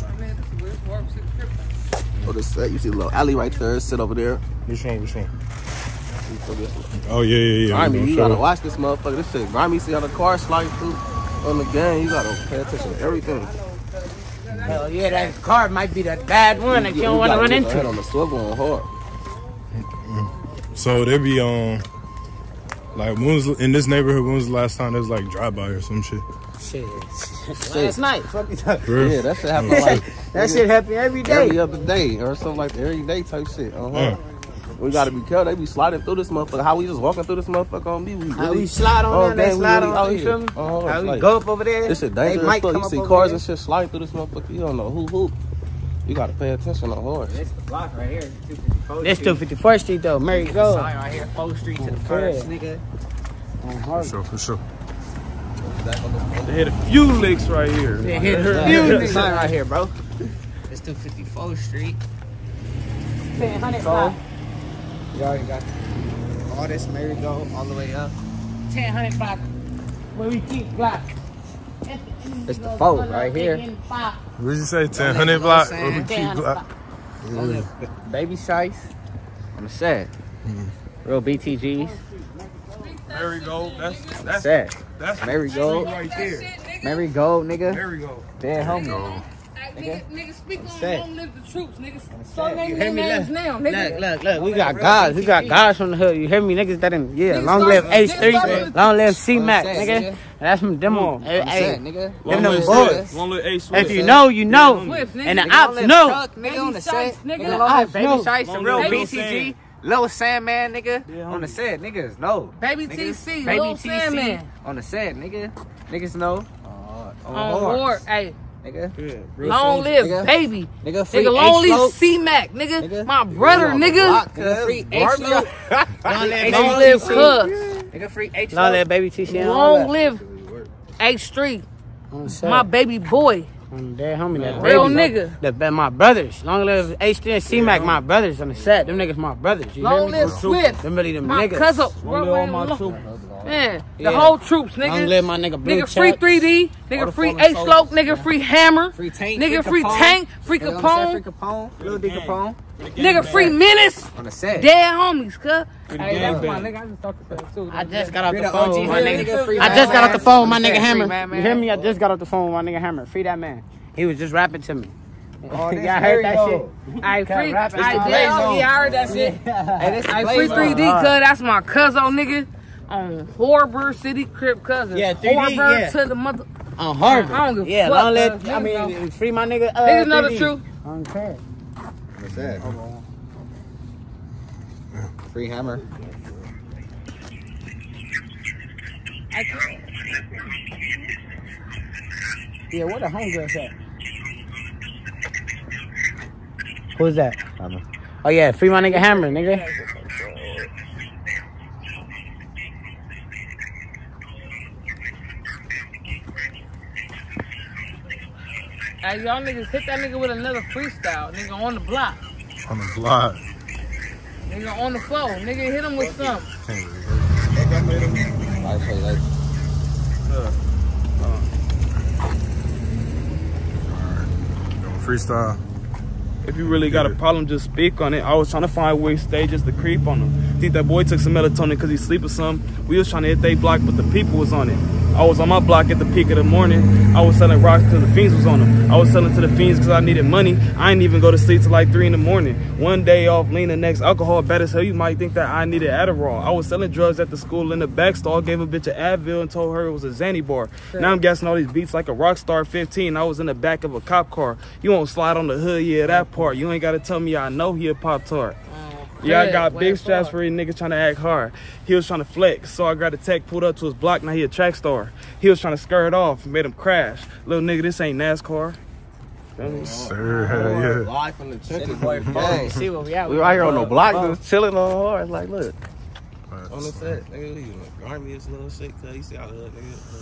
Oh, the set, you see the little alley right there. Sit over there. Which one? Oh yeah. Grimy, you gotta watch this motherfucker. This shit grimy. See how the car slide through on the game. You gotta pay attention to everything. Hell yeah, that car might be the bad one that you don't want to run into. On the swivel on hard. So they be like in this neighborhood. When was the last time there was like drive-by or some shit? Shit. Last night. Fuck you talking. Yeah, that shit happen like that shit happen every day. Every other day or something like that. Every day type shit. We gotta be careful. They be sliding through this motherfucker. How we just walking through this motherfucker on me? How we slide on them, they slide on, you feel me? How we go up over there. This shit dangerous. You see cars and shit sliding through this motherfucker. You don't know who. You gotta pay attention on horse. This the block right here. This 254th Street though. Merry-Go. Sign right here, 4th Street to the 1st, nigga. For sure. They hit a few licks right here. They hit a few licks. Sign right here, bro. It's 254th Street. 1000 So, block. you already got all this merry-go all the way up. 1000 block. Where we keep block. It's the 4 right here. What did you say? 1000 block? Where we keep block? Baby Shice on the set. Real BTGs. Marigold. That's Set. that's Marigold. right there. Marigold, nigga. Marigold. Dead homie. Nigga, speak on Set. Long Live the Troops, nigga. Start naming hear their me? names now, nigga. Look, we got guys. We got guys from the hood. You hear me? Niggas that in, yeah. Niggas Long live started- H3. Long live C-Mac, set, nigga. nigga. And that's from them. Set, Hey, nigga. them Long them live boys. Swift. Long live A Swift. If you know, you know. Swift, nigga. And the Nigga, ops Live know. Chuck, nigga, on the set. Nigga, Nigga, the ops Baby know. Shice, the Long real live Lil BTG. Lil Sandman, nigga. On the set, niggas know. Baby Niggas. TC, Baby Lil TC Sandman. on the set, nigga. Niggas know. On board, hey. Nigga. Long live nigga. baby. Nigga, free Nigga, long live H-Slope. C-Mac, nigga. Nigga. My brother, nigga. Nigga, free Barbie. H-Slope. Long live Cuz. Nigga, free Long H-Slope. live Baby TC. and all Long that. live H3. On the set. My baby boy. On the dead homie, that Real baby. nigga. That my brothers. Long live H3 and C-Mac, my brothers on the set. Them niggas my brothers. You hear Long me? live Swift. Them really them My niggas. cousin. Long live all my troops. Man, the Yeah. whole troops, Long nigga. live my nigga Blue Nigga, free Chuck. 3D. All Nigga, the free fallen H-Slope. Nigga, free Hammer. Free Tank. Nigga, free Capone. Tank. Free Nigga, on the set, Free Capone. Capone. Lil D Capone. Nigga, free Menace. On the set. Dead homies, cuz. Hey, gang that's my bang. nigga. I just talked to that too. I just got off Free the the phone OG with my nigga, nigga. free I just got off the Madman. phone with my nigga Free Hammer. Madman. You hear me? I just got off the phone with my nigga Hammer. Free that man. He was just rapping to me. Oh, this Y'all heard that merry-go. shit? I free. rapping. I It's the did. Blaze Oh, Zone. yeah, I heard that shit. Hey, this I the free Blaze 3D, Zone. cuz that's my cousin, nigga. On Harbor City Crip cousin. Yeah, 3D, Harbor yeah. to the mother. On Harbor. I don't give a Yeah, fuck, long live. cuz. I mean, free my nigga. Niggas know the 3D. truth. I don't care. What's that? Free Hammer. Yeah, where the homegirls at? Who's that? Hammer. Oh yeah, free my nigga Hammer, nigga. Hey, y'all niggas hit that nigga with another freestyle. Nigga on the block. On the block. Nigga on the floor. Nigga hit him with something. Can't really I'll show you later. freestyle. If you really got a problem, just speak on it. I was trying to find ways stages to creep on them. Think that boy took some melatonin because he sleep or something. We was trying to hit they block, but the people was on it. I was on my block at the peak of the morning. I was selling rocks because the fiends was on them. I was selling to the fiends because I needed money. I ain't even go to sleep till like 3 in the morning. One day off, lean the next alcohol, bad as hell. You might think that I needed Adderall. I was selling drugs at the school in the back stall. Gave a bitch an Advil and told her it was a Xanny bar. Sure. Now I'm gassing all these beats like a rock star 15. I was in the back of a cop car. You won't slide on the hood, yeah, that part. You ain't got to tell me I know he a Pop-Tart. Yeah, I got big straps for these niggas trying to act hard. He was trying to flex, so I grabbed a tech, pulled up to his block, now he a track star. He was trying to skirt off, made him crash. Little nigga, this ain't NASCAR. Sir, hell yeah. Live from the trenches, boy. Hey, see what we out. We right here on the block, just chilling on hard. Like, look. Right. On the set, nigga, you army is little shit, cuz you see how the hood,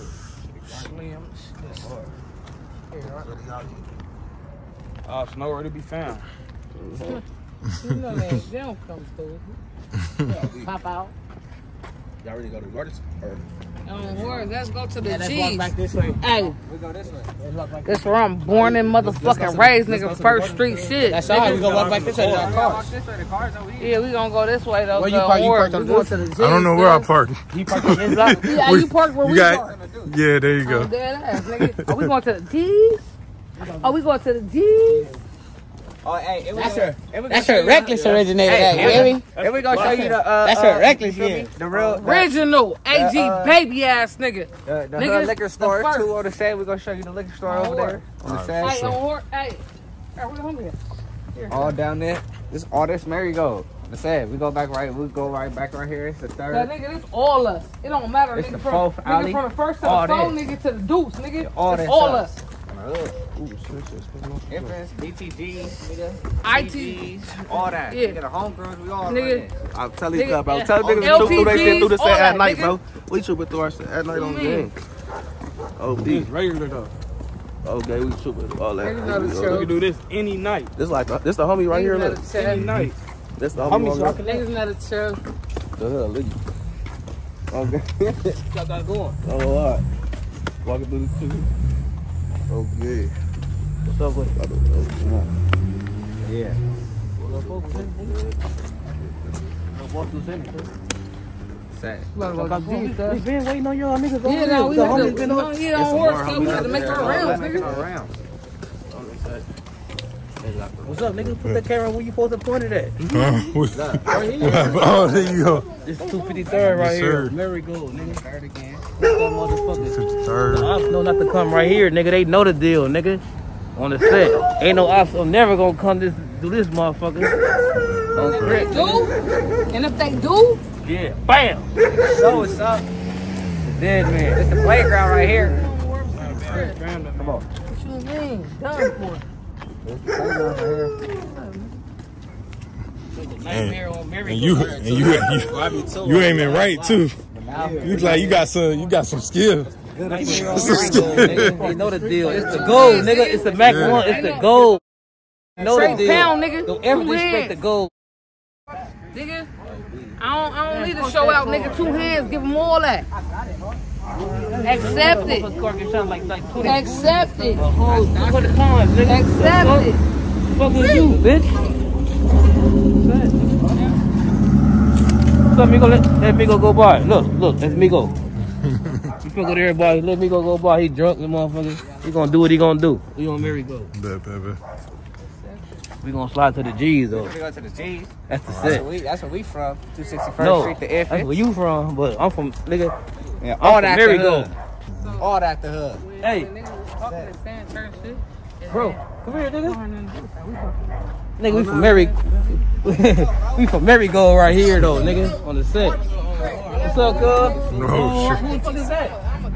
nigga. Ops nowhere to be found. You know they don't come through. Pop out. Y'all ready to go to Gardens? Let's go to the Let's walk G's. back this way. Hey, We go this way. this where I'm born and motherfucking raised, nigga. First street shit. That's all right. We gonna walk back this way to our cars. This way, the cars over here. Yeah, we gonna go this way though. Where you park? You parked on We going to the this? G's. I don't know where I parked. You parked on this block? Yeah, you park where You we got- park. Yeah, there you go. Oh, dead ass, nigga. Are we going to the G's? Are we going to the G's? Oh, hey, it was That's her reckless originated. Hey, You hear me? Then we gonna show you the That's her reckless shit. the real Original AG baby ass nigga. the Nigga, hood liquor store the first. too on the set. We gonna show you the liquor store over there on the Hey, set. on horse. Hey, where the homie at? All down there. This all this merry-go. The set. We go back right. We go right back right here. It's the That third. nigga, this all us. It don't matter, It's nigga. the From, fourth nigga alley. from the first to All the phone, this. nigga, to the deuce, nigga. All It's this all up. us. Infants, BTG, nigga. IT. CGs, all that. Yeah. Nigga, the homegirls, we all Nigga. running. I'm telling you, Nigga, bro. Tell yeah. niggas the truth through they shit through the LTGs, set all at that, night, nigga. bro. We trooping through our set at night on the mean? game. Oh, These regular though. Okay, we shoot with all that. We can do this any night. This like this the homie right here. Look. Any night. This the homie. Niggas not a chill. The hell, look. Okay. Y'all got going. Oh, all right. Walking through the street. Okay. What's up with it? Yeah. Walk through center. Sad. We've been waiting on y'all niggas. Yeah, no, we had to been on horse, so we had to make our rounds, nigga. What's up, nigga? Put the camera where you supposed to point it at. Right here. Oh, there you go. This 253rd right here. Marigold, nigga. Third again. Motherfuckers. 53rd. The ops know not to come right here, nigga. They know the deal, nigga. On the set. Ain't no ops never gonna come do this motherfucker. On correct, do? And if they do? Yeah. Bam! So what's up? Dead man. It's the playground right here. Come on. What you mean? Done for. And you aiming right too. You like you got some skill. They know the deal. It's the gold, nigga. It's the Mac 1. It's the gold. Know the deal. Pound, nigga. Don't ever disrespect the gold. Nigga, I don't need to show out, nigga. 2 hands, give them all that. Accept it. Accept it. Accept it. Fuck with you, bitch. What's up, Miko? Let Miko go by. Look, that's Miko. You fuck with everybody. Let Miko go by. He drunk, the motherfucker. He gonna do what he gonna do. We on Marigold. We gonna slide to the G's though. We go to the G's. That's the set. That's where we from. 261st No, Street, the F. that's where you from, but I'm from, nigga. Yeah, all that Marigold. All that the hood. Hey, bro, come here, nigga. Nigga, we from we from Marigold right here though, nigga, on the set. What's up, cuz? No shit. Who the fuck is that?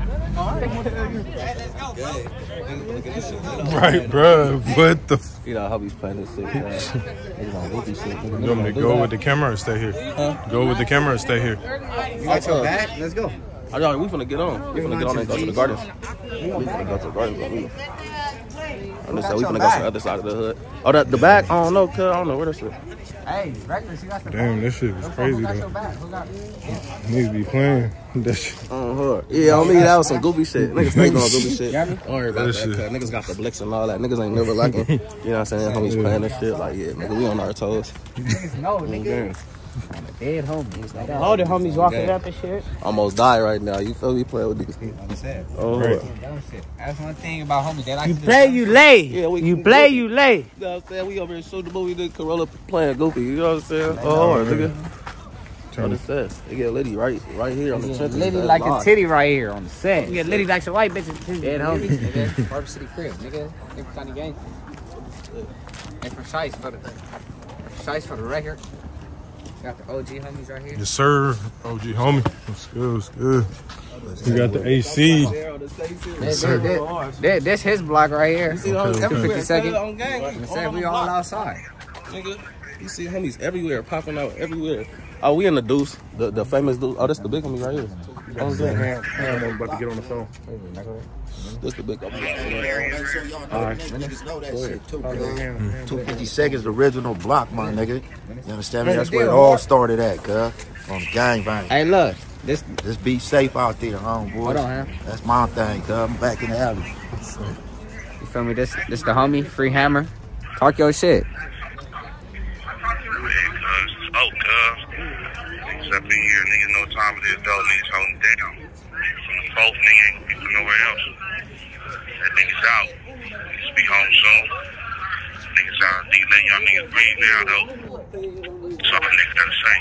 Right, bro. What the? You know how he's playing this shit. He's on goofy shit. You want me to go with the camera or stay here? Go with the camera or stay here? You got your bag? Let's go. We finna get on. We finna get on and go to the gardens. We finna go to the gardens. We finna go to the other side of the hood. Oh, the back? I don't know, cuz. I don't know where that shit. Hey, Reckless, you got the Damn, that shit was crazy though. Niggas be playing that shit. Yeah, on me, that was some goofy shit. Niggas think on goofy shit. Don't worry about that, cuz. Niggas got the blicks and all that. Niggas ain't never like them. You know what I'm saying? Homies playing this shit. Like, yeah, nigga, we on our toes. Niggas know, nigga. Dead homies. All the homies walking up and shit. Almost die right now. You feel me? Playing with these people. That's one thing about homies. They like You play, you lay. Yeah, you play, you lay. You know what I'm saying? We over here shooting the movie, the Corolla playing goofy. You know what I'm saying? Oh, nigga. What it says? They get Liddy right here on the trenches. Liddy like a titty right here on the set. You get Liddy like some white bitches. Dead homies, nigga. Harbor City Crips, nigga. Different kind of gang. And for Shice for the record. Got the OG homies right here. Yes, sir. OG homie. What's good? What's good? We got the AC. Yes, sir. This his block right here. Okay. 52nd. We all outside. Nigga, you see homies everywhere, popping out everywhere. Oh, we in the Deuce, the famous Deuce. Oh, that's the big homie right here. I'm about to get on the phone. This the big homie. Alright. Niggas know that shit too, 252nd, the original block, my nigga. You understand me? That's where it all started at, cuz. On the gangbang. Hey, look. This be safe out there, homeboy. Hold on, man. That's my thing, cuz. I'm back in the alley. You feel me? This the homie, Free Hammer. Talk your shit. Oh, cuz. Niggas up in here, niggas know what time it is, though. Niggas holding down. Both niggas ain't gonna be from nowhere else. That niggas out. Niggas be home soon. Niggas out. Niggas letting y'all niggas breathe now, though. That's all the niggas gotta say.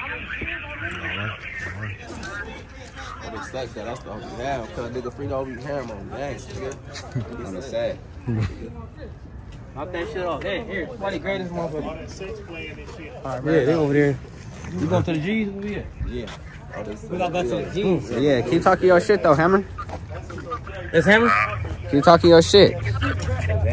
That's the only ham, cuz nigga free don't be ham on gang, nigga. On the side. Knock that shit off. Hey, here. Somebody grab this motherfucker. Alright, yeah, they over there. You going to the G's? Where we at? Yeah. We gotta go to the G's. Yeah, keep talking your shit though, Hammer. That's Hammer? Keep talking your shit. He ain't good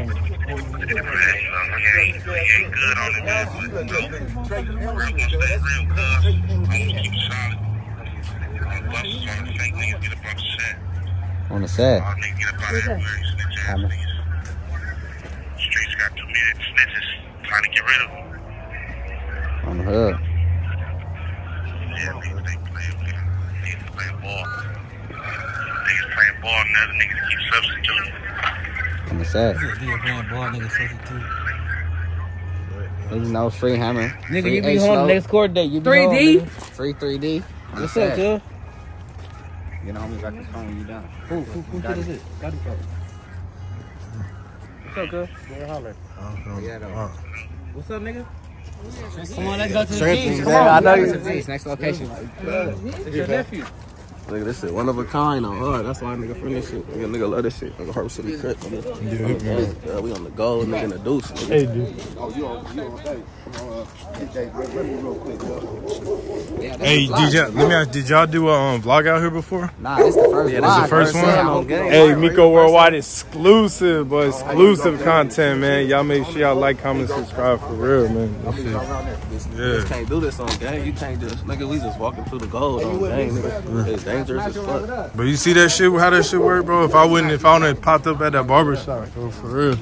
on the good, but real gonna stay real, cuz. I'm gonna keep it solid. Buses on the fake niggas get up on the set. On the set. All niggas get up out everywhere. You snitch ass niggas. shit, snitches trying to get rid of them. On the hood. Yeah, niggas ain't playing ball. Niggas playing ball and other niggas keep substituting. On the set. playing ball, niggas substitute. Niggas know free hammer. Nigga, free you be home next court day. You be 3D? home, free 3D. what's up, cuz? You know, me back his phone when you done. Who shit is it? Got it. What's up, cuz? Where holler? Yeah, though. What's up, nigga? Come on, let's go to the G's. Come on, I know you. Next location. It's your nephew. Nigga, this shit one of a kind on hard. That's why nigga from this shit. Nigga love this shit. Nigga Harbor City Crips. Yeah, We on the gold, nigga, in the deuce. Nigga. Hey, dude. Oh, you on hey, DJ, let me real quick, Hey, let me ask, did y'all do a vlog out here before? Nah, this the first Yeah, this is the first one? Hey, Miko Worldwide exclusive, but exclusive content, man. Y'all make sure y'all like, comment, subscribe for real, man. You can't do this on gang. You can't just, nigga, we just walking through the gold on gang, nigga. It's dangerous as fuck. But you see that shit, how that shit work, bro? If I wouldn't have popped up at that barbershop, bro, for real.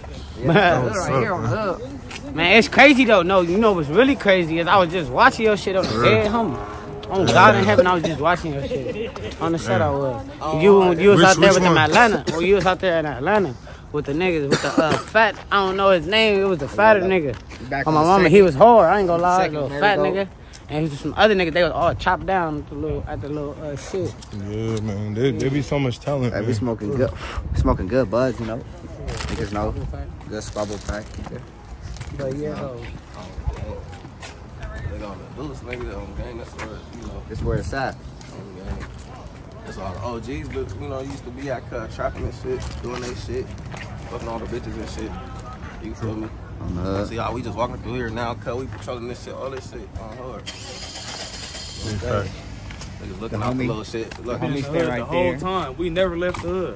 Man, it's crazy though. No, you know what's really crazy is I was just watching your shit on the bed, homie. On God in heaven, I was just watching your shit. On the set I was. You was out there with them Atlanta. Well, you was out there in Atlanta with the niggas, with the fat, I don't know his name. It was the fatter nigga. On my mama, he was hard. I ain't gonna lie. The fat nigga. And he was some other niggas, they was all chopped down at the little shit. Yeah, man. There be so much talent, man. We smoking good buds, you know. Niggas know. Good squabble pack. But yeah, They on the deuce, nigga, on gang. That's where, you know. That's where it's at. That's all the OGs, but you know, used to be out trapping and shit, doing that shit, fucking all the bitches and shit. You feel me? See how we just walking through here now, cuz we patrolling this shit, all this shit on hard. Okay. Niggas looking out the little shit. Look, homie stay right the whole time. We never left the hood.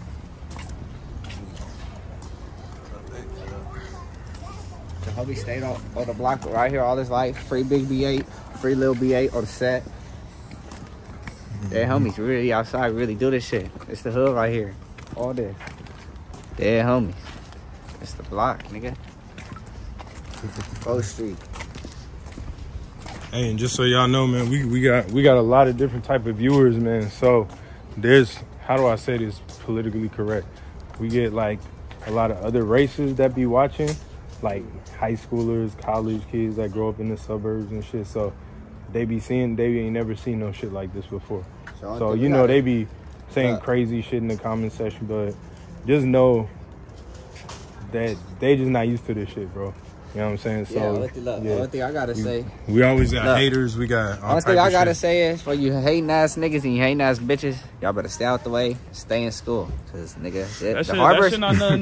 The homie stayed on the block right here all his life. Free big B8, free little B8 on the set. Their homies really outside, really do this shit. It's the hood right here. All this. Their homies. It's the block, nigga. 54th Street. Hey, and just so y'all know, man, we got a lot of different type of viewers, man. So there's, how do I say this politically correct? We get like a lot of other races that be watching, like high schoolers, college kids that grow up in the suburbs and shit. So they ain't never seen no shit like this before. So you know, they be saying crazy shit in the comment section, but just know that they just not used to this shit, bro. You know what I'm saying? So, only thing I gotta say. We always got haters. We got all only thing I gotta say is for you hating ass niggas and you hating ass bitches, y'all better stay out the way, stay in school. Cause nigga, the Harbors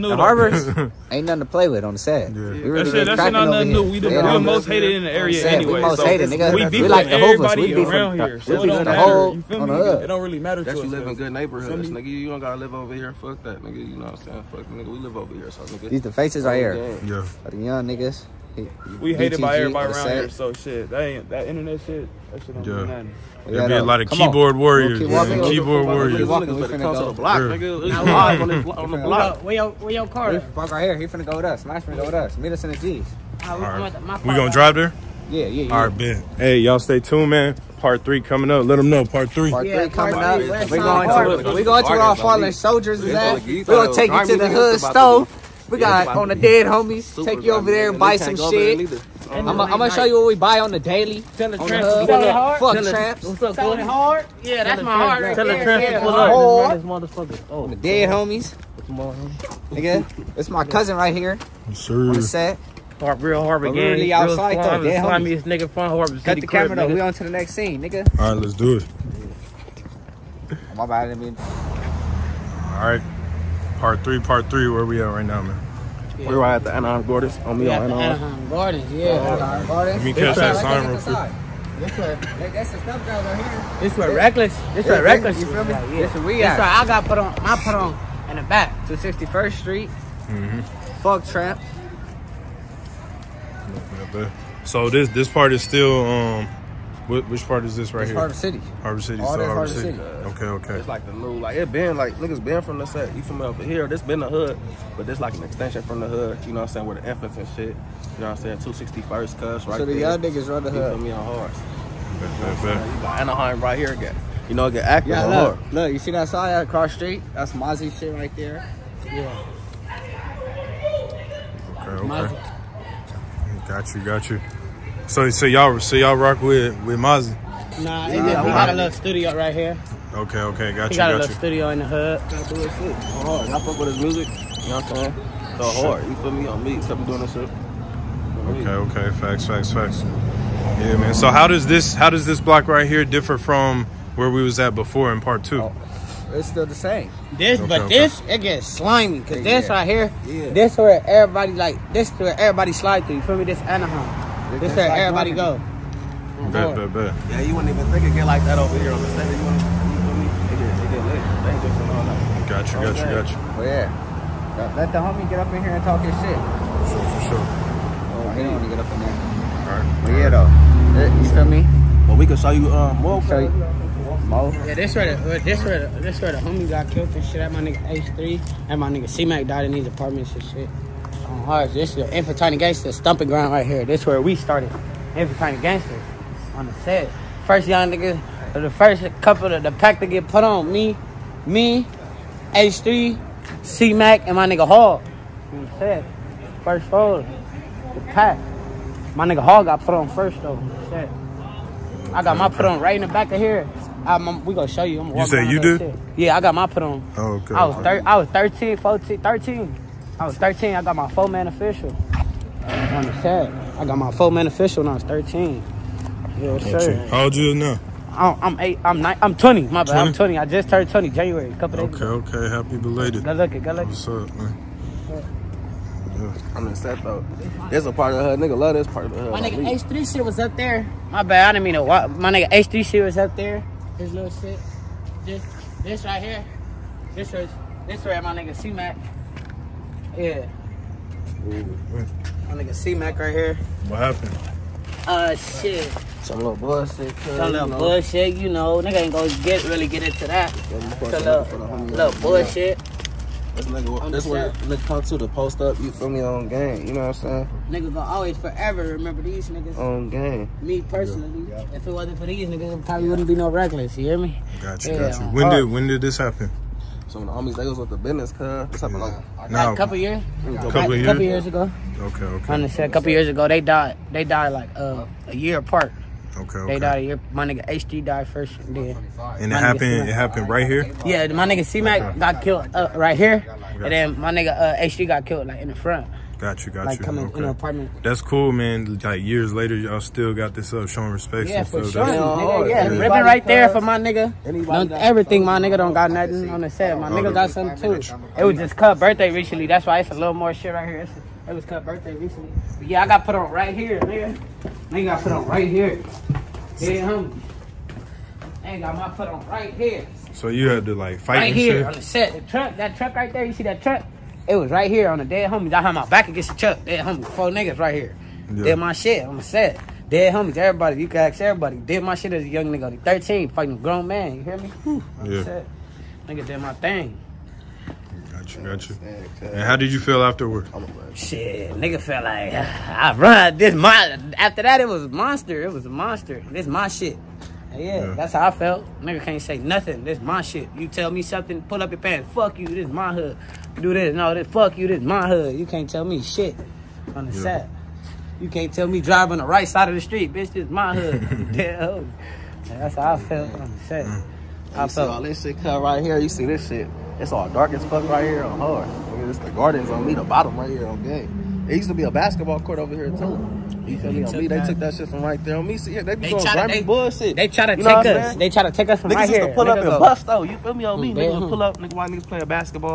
ain't nothing to play with on the set. Yeah. We really that shit not nothing new. We the most hated in the area anyway. We most hated, nigga. We like the everybody around here. So it don't matter. You feel me? It don't really matter to us. That you live in good neighborhoods, nigga. You don't gotta live over here. Fuck that, nigga. You know what I'm saying? Fuck, nigga. We live over here, so nigga. These the faces right here. Yeah. For the young niggas. We hated by everybody around here, so shit. That internet shit, that shit don't mean nothing. There be a lot of keyboard warriors. Keyboard warriors. Niggas better come to the block, nigga. It's live on the block. Where your car? Park right here. He finna go with us. Smash finna go with us. Meet us in the G's. We gonna drive there? Yeah. All right, bet. Hey, y'all stay tuned, man. Part 3 coming up. Let them know. Part 3. Part 3 coming up. We going to our fallen soldiers is at. We gonna take you to the hood stove. We got on the dead homies. Take you over there and buy some shit. I'm gonna show you what we buy on the daily. Tell the tramp to pull up. Fuck tramps. What's up, selling hard? Yeah, that's my heart right there. Tell the tramp to pull up. This motherfucker. On the dead homies. Nigga, it's my cousin right here. On the set. Real Harbor gang. Really outside though. Dead homies. Nigga from Harbor City Cut the camera though. We on to the next scene, nigga. All right, let's do it. My bad, I mean. All right. Part 3. Where we at right now, man? Yeah. We're right at the Anaheim Gardens. On me on Anaheim Gardens, yeah. Let me catch that sign real quick. That's the stuff guys right here. This where reckless. You feel me? This where we at. This where I got put on in the back. To 61st Street. Fuck trap. So this part is still Which part is this right here? Harbor City. Harbor City. All So that Harbor Harbor City. City. Okay. It's like the new, like it been like niggas been from the set. You from over here? This been the hood, but this like an extension from the hood. You know what I'm saying? Where the infants and shit. You know what I'm saying? 261st cuz right So the there. young niggas run the You feel hood. me on hard. Bet. You got Anaheim right here again. You know, get active Yeah, on look, hard. look, you see that side across the street? That's Mozzie shit right there. Yeah. Okay. Got you. So y'all rock with Mozzie? Nah, he got a little studio right here. Okay, got He you. got a little studio in the hood. Y'all do his shit. Hard. Y'all fuck with his music. You know what I'm saying? So hard. You feel me? On me. Kept doing this shit. Okay. Facts. Yeah, man. So how does this block right here differ from where we was at before in part 2? It's still the same. This it gets slimy because this right here, Yeah. this where everybody slide through. You feel me? This Anaheim. This where everybody go. Bet. Yeah, you wouldn't even think it get like that over here on the set. You feel me? It get lit. They ain't just all that. Got you. But yeah, let the homie get up in here and talk his shit. For sure. Oh, he don't want to get up in there. Alright. But yeah, though, you feel me? But we can show you more. Show you. Mo. Yeah, this where the homie got killed and shit. At my nigga H3 and my nigga C-Mac died in these apartments and shit. On hard. This is the Infantine Gangster stumping ground right here. This where we started. Infantine Gangsters on the set. First young niggas, the first couple of the pack to get put on. Me, H3, C-Mac, and my nigga Hall. On the set. First photo. The pack. My nigga Hall got put on first though. On the set. I got my put on right in the back of here. We gonna show you. You say you did? Shit. Yeah, I got my put on. Oh, okay. I was 13. I was 13. I got my 4-man official on the set. I got my 4-man official when I was 13. Yeah, sure. How old you now? I'm 20. My bad. 20? I'm 20. I just turned 20 January. A couple days ago. Okay. Happy belated. Good looking. What's up, man? I'm in set though. There's a part of the hood. Nigga love this part of the hood. My nigga H3 shit was up there. My bad. I didn't mean to walk. My nigga H3 shit was up there. His little shit. This right here. This where my nigga C-Mac. Yeah. My nigga C-Mac right here. What happened? Shit. Some little bullshit. Some little bullshit, you know. Nigga ain't gonna really get into that. Some little bullshit. This where nigga come to the post up, you feel me, on game. You know what I'm saying? Nigga gonna always forever remember these niggas. On game. Me personally. If it wasn't for these niggas, it probably wouldn't be no reckless, you hear me? Got you. When did this happen? So when the homies, they was with the business, cuz. This happened like a couple years. Couple years ago. Okay. On the set, a couple years ago, they died like a year apart. Okay. They died a year. My nigga HD died first, and then. And it happened right here? Yeah, my nigga C-Mac got killed right here, and then my nigga HD got killed like in the front. Got you. Like coming in the apartment. That's cool, man. Like years later, y'all still got this up, showing respect. Yeah, for stuff. sure. Nigga, yeah, ribbon right there for my nigga. Everything, my nigga don't got nothing on the set. My nigga got something too. It was just cut birthday recently. That's why it's a little more shit right here. It was cut birthday recently. But yeah, I got put on right here, nigga. Nigga got put on right here. Yeah, homie. Nigga got my put on right here. So you had to like fight right and here shit? On the set. The truck, that truck right there. You see that truck? It was right here on the dead homies. I had my back against the truck. Dead homies, 4 niggas right here. Yeah. Did my shit on the set. Dead homies, everybody. You can ask everybody. Did my shit as a young nigga. 13, fighting a grown man. You hear me? Yeah. Nigga did my thing. Got you. And how did you feel afterward? Shit, nigga felt like I run this after that it was a monster. It was a monster. This my shit. Yeah, that's how I felt. Nigga can't say nothing. This my shit. You tell me something, pull up your pants. Fuck you, this my hood. Do this, no, this fuck you, this my hood. You can't tell me shit on the set. You can't tell me drive on the right side of the street, bitch. This my hood. Yeah, that's how I felt on the set. I felt all this shit cut right here. You see this shit? It's all dark as fuck right here on hard. It's the gardens on me, the bottom right here on game. It used to be a basketball court over here too. You feel me? On me, they took that shit from right there. On me, see, yeah, they be doing grimy bullshit. They try to take us. They try to take us from right here. Niggas used to pull up and bust though. You feel me? On me, niggas would pull up. White niggas play a basketball.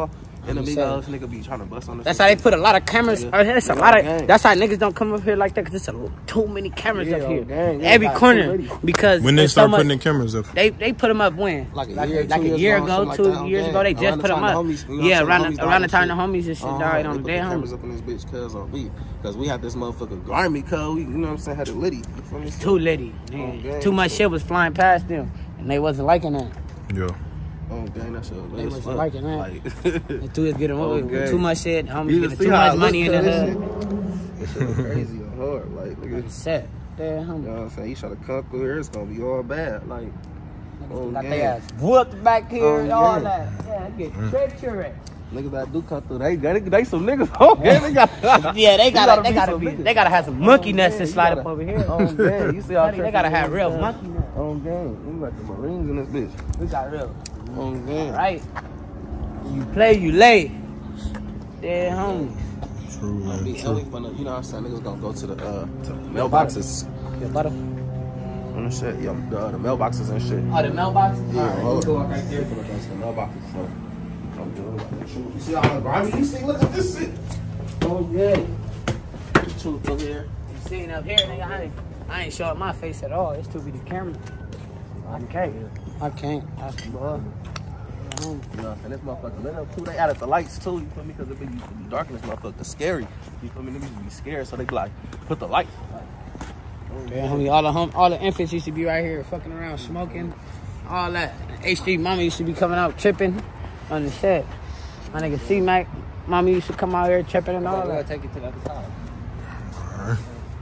And the Migos nigga be trying to bust on the That's how they put a lot of cameras. That's a lot of. That's why niggas don't come up here like that because there's too many cameras up here. Every corner because when they start putting the cameras up, they put them up when like a year ago, 2 years ago. They just put them up. Yeah, around the time the homies and shit died on the damn cameras up in this bitch because we had this motherfucker grimy code. You know what I'm saying? Had it litty. Too litty. Too much shit was flying past them and they wasn't liking that. Yeah. Oh, dang, that shit they wasn't liking that. Like, they threw it getting too much shit. Homies getting too much money in the hood. This shit crazy and hard. Like, nigga. Set. Damn, you know what I'm saying? You try to come through here, it's gonna be all bad. Like, got their ass whooped back here and all that. Yeah, get treacherous. Niggas that do come through, they some niggas. Oh, yeah, they gotta have some monkey nuts to slide up over here. Oh, man, you see how they gotta have real monkey nuts. Oh, man, you got the Marines in this bitch. We got real. Oh, man. Right. You play, you lay. Yeah, homie. True, man. You know what I'm saying? Niggas gonna go to the mailboxes. The bottom. And shit, the mailboxes and shit. Oh, the mailboxes? Yeah, we'll go up right there. We're gonna go to the mailboxes, so. You see how grimy? You see, look at this shit. Oh, yeah. Truth over here. You seen up here, nigga? I ain't showing my face at all. It's too big a camera. I can't. That's the boy. You know what I'm saying? This motherfucker lit up too. They added the lights too, you feel me? Because it used to be dark and this motherfucker scary. You feel me? Niggas used to be scared, so they be like, put the lights. Yeah, homie, all the infants used to be right here fucking around, smoking, all that. H3 mama used to be coming out tripping on the set. My nigga C-Mac, mama used to come out here tripping and all that. Take it to the other side. Alright.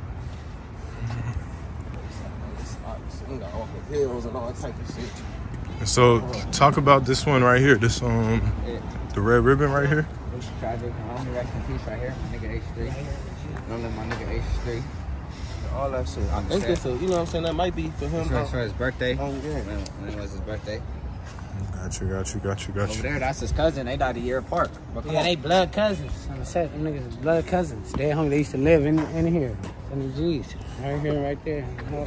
Pills and all that type of shit. So talk about this one right here. This the red ribbon right here. It's tragic. My only rest in peace right here. My nigga H3. Don't let my nigga H3. All that shit. I think it's a, you know what I'm saying? That might be for him. It's for his birthday. Oh, yeah. When it was his birthday. Got you. Over there, that's his cousin. They died a year apart. Yeah, they blood cousins. On the set, them niggas is blood cousins. They home. They used to live in here. In the G's. Right here, right there.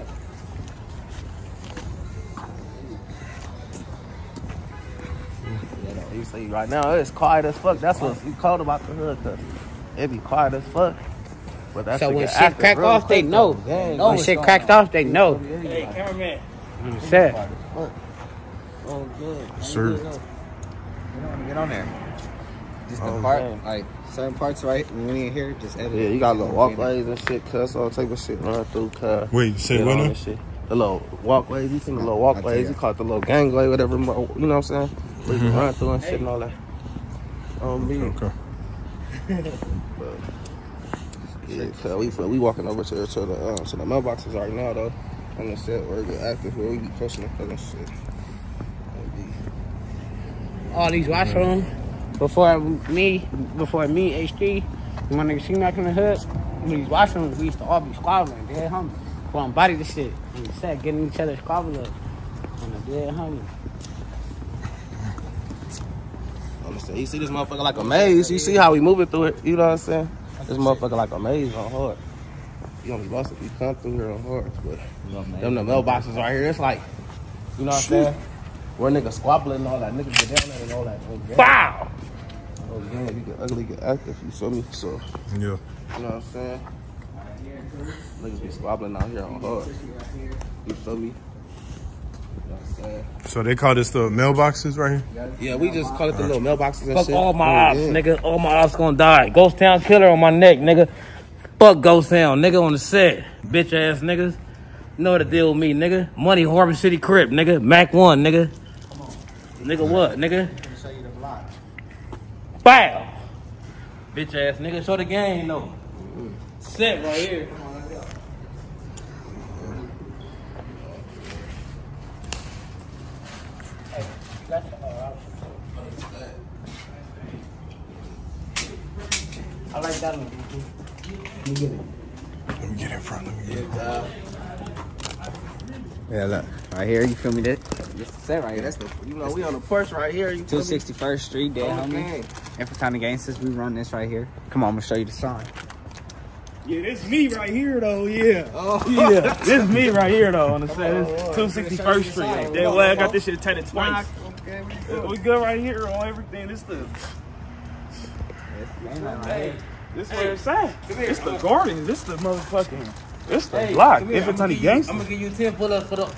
You see, right now it's quiet as fuck. That's what's cold about the hood, cause it be quiet as fuck. But that's so when shit crack off, they know. When shit cracked off, they know. Hey, cameraman. Set. Oh, good. Sir. You don't want to get on there. Just the part, like certain parts, right? When we ain't here, just edit. Yeah, you got little walkways and shit, cuz all type of shit run through, cuz. Wait, say what now? The little walkways, you seen the little walkways, you call it the little gangway, whatever, you know what I'm saying? We can run through and shit and all that. Okay. But, yeah, cuz we walking over to the mailboxes right now, though. On the set where we get active, where we be pushing the fucking shit. All these washrooms before me, H3, when my nigga C-Mac in the hood, these washrooms, we used to all be squabbling, dead homies. Go on body the shit. And set, getting each other squabble up on the dead homie. You see this motherfucker like a maze. You see how we moving through it. You know what I'm saying? This motherfucker like a maze on hard. You gonna be lost if you come through here on hard. But them the mailboxes right here. It's like, you know what I'm saying? Where niggas squabbling and all that. Niggas get down there and all that. Wow! Oh, yeah, you get ugly, get active. You feel me? So, yeah. You know what I'm saying? Niggas be squabbling out here on hard. You feel me? So they call this the mailboxes right here? Yeah, we just call it the little mailboxes and Fuck shit. all my ops, nigga. All my ops gonna die. Ghost Town Killer on my neck, nigga. Fuck Ghost Town, nigga, on the set. Bitch ass niggas. You know what the deal with me, nigga. Money Harbor City Crip, nigga. Mac 1, nigga. Nigga what, nigga? Bow. Bitch ass nigga. Show the game, though. Set right here. I like that one. Let me get it. Let me get in front. Let me get it. Yeah, look. Right here, you feel me? This is set right here. That's the, you know, we on the porch right here. You 261st Street, dead homie. Infant County Gangsters, we run this right here. Come on, I'm gonna show you the sign. Yeah, this me right here though, yeah. Oh yeah, this me right here though on the set. This 261st Street. That way I got this shit tatted twice. Okay, we good right here on everything. This the Hey, this is what I'm saying. It's the garden. This the motherfucking. It's the block. If it's honey gangster. I'm gonna give you 10 pull-ups for the.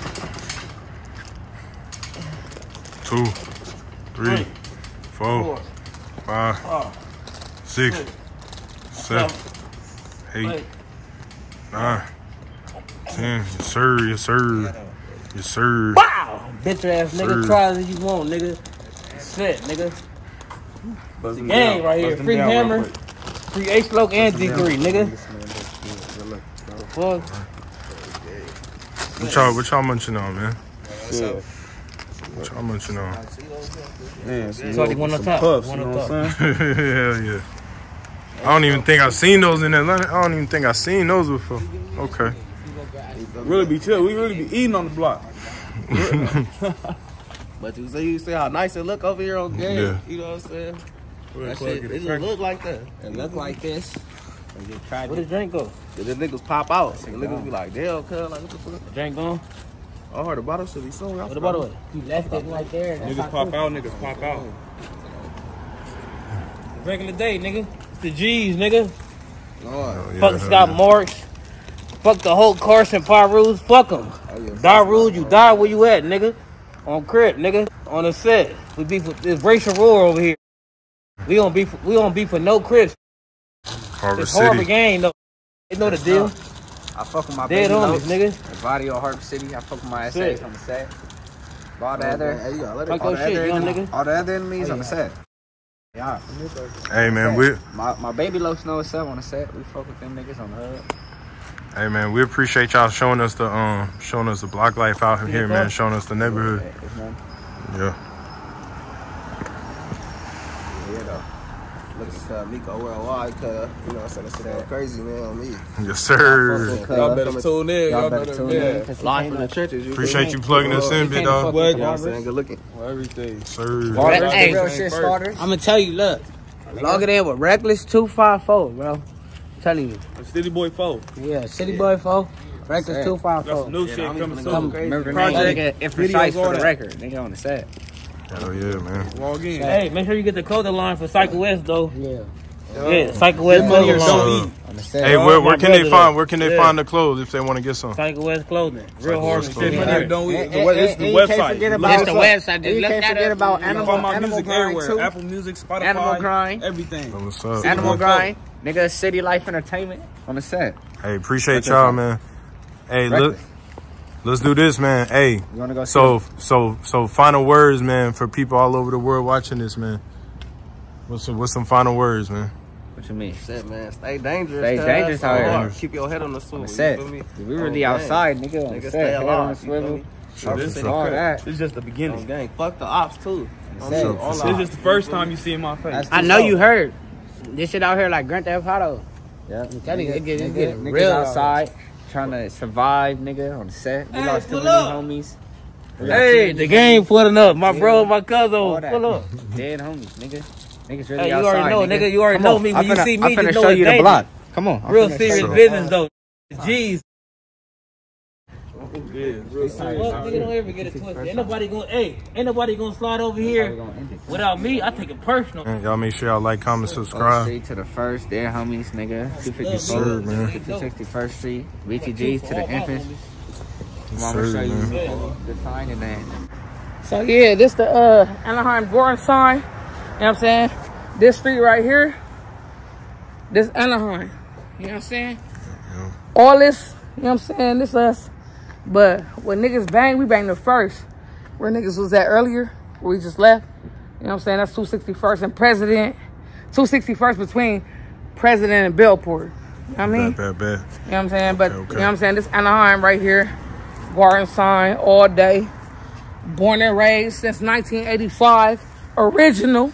2, 3, 4, 5, 6, 7, 8, 9, 10. Yes, sir. Yes, sir. Yes, sir. Wow! Bitch ass nigga, Sir. try as you want, nigga. Shit, nigga. It's the game right here. Free hammer, free H-Loke and D3, nigga. Fuck. What y'all munching on, man? What y'all munching on? Man, So they want on top. puffs, One you on know what top. I'm saying? Hell yeah. I don't even think I've seen those in Atlanta. I don't even think I've seen those before. Okay. Really be chill. We really be eating on the block. But you see how nice it look over here on game. Yeah. You know what I'm saying? That shit, it just look like that. It look like this. Where the drink go? The niggas pop out. The niggas be like, damn, cuz, like, what the fuck? The drink gone? I heard the bottle should be soon. Where the bottle at? You left it right there. Niggas pop out. Niggas pop out. Regular day, nigga. It's the G's, nigga. Oh, yeah, Fuck Scott Marks. Fuck the whole Carson Rules. Fuck them. Die rules, you die where you at, nigga. On crib, nigga. On the set. We beef with this racial roar over here. We don't beef for no Crips. Harbor It's Harbor City. gang, though. They know the deal. I fuck with my Dead baby homies, locs. nigga. The body of Harbor City. I fuck with my Shit. essays on the set. All the other, Fuck your shit, young nigga. all the other enemies on the set. Yeah. Hey, man, we My baby locs know what's up on the set. We fuck with them niggas on the hood. Hey man, we appreciate y'all showing us the block life out here, man. Showing us the neighborhood. Yeah. Look at Miko worldwide, cuz, you know what I'm saying? That's going crazy, man, on me. Yes, sir. Y'all better tune in. Y'all better tune in. Live from the churches. You Appreciate you plugging us in, big dog. You know what I'm saying? Good looking. Everything. Sir. Hey, Real shit starters. I'm gonna tell you, look. Log it in with Reckless 254, bro. I'm telling you. City Boy 4. Yeah, City Boy 4. Reckless Got 254. some new shit coming soon. Remember the Project, name? If precise for the record, nigga on the set. Hell yeah, man. Log in. Hey, make sure you get the clothing line for Psycho West, though. Yeah, Psycho West clothing line. On the set. Hey, where my can they brother, find yeah. find the clothes if they want to get some? Psycho West clothing. Real hard West shit. clothing. It's Don't we? the It's the website. website. Just You look can't that forget up. about You can Animal find my music Grind everywhere. too. Apple Music, Spotify, Animal Grind. everything. What's up? Animal What's Grind. Nigga, City Life Entertainment on the set. Hey, appreciate y'all, man. Hey, look. Let's do this, man. Hey, You wanna go? so final words, man, for people all over the world watching this, man. What's some final words, man? What you mean? Set, man. Stay dangerous. Stay cuz. dangerous out here. Keep your head on the swivel. On the set. You feel me? We really On outside, nigga. On Nigga, the stay set. Head on the alive. You feel swivel. me? This is All that. It's just the beginning. On gang. Fuck the ops, too. Set. All This out. is just the first time you see my face. I know you heard. This shit out here like Grand Theft Auto. Yeah. I'm telling you, it's getting Niggas real outside trying to survive, nigga, on the set. We lost too many homies. Hey, the game pulling up. My bro, my cousin, All that. pull up. Dead homies, nigga. Niggas really Hey, you outside, already know, nigga. You already Come know on. me. When you see me, I'm you finna know show it's you the dangerous. block. Come on. I'm Real finna serious show you. business, though. G's. Yeah, real serious. Nigga, don't ever get it twisted. Ain't nobody gonna slide over here without me. I take it personal. Man, y'all make sure y'all like, comment, Go subscribe. Street to the first, dead homies, nigga. 254, Sir, man. 261st Street. BTGs to the infants. I'm Sir, gonna show you man. the sign and then. So yeah, this the Anaheim Boring sign. You know what I'm saying? This street right here, this Anaheim. You know what I'm saying? All this, you know what I'm saying? This us. But when niggas bang, we bang the first. Where niggas was at earlier, where we just left. You know what I'm saying? That's 261st and President. 261st between President and Bellport. You know what I mean? Bad. You know what I'm saying? But Okay. you know what I'm saying? This Anaheim right here. Bar and sign all day. Born and raised since 1985. Original.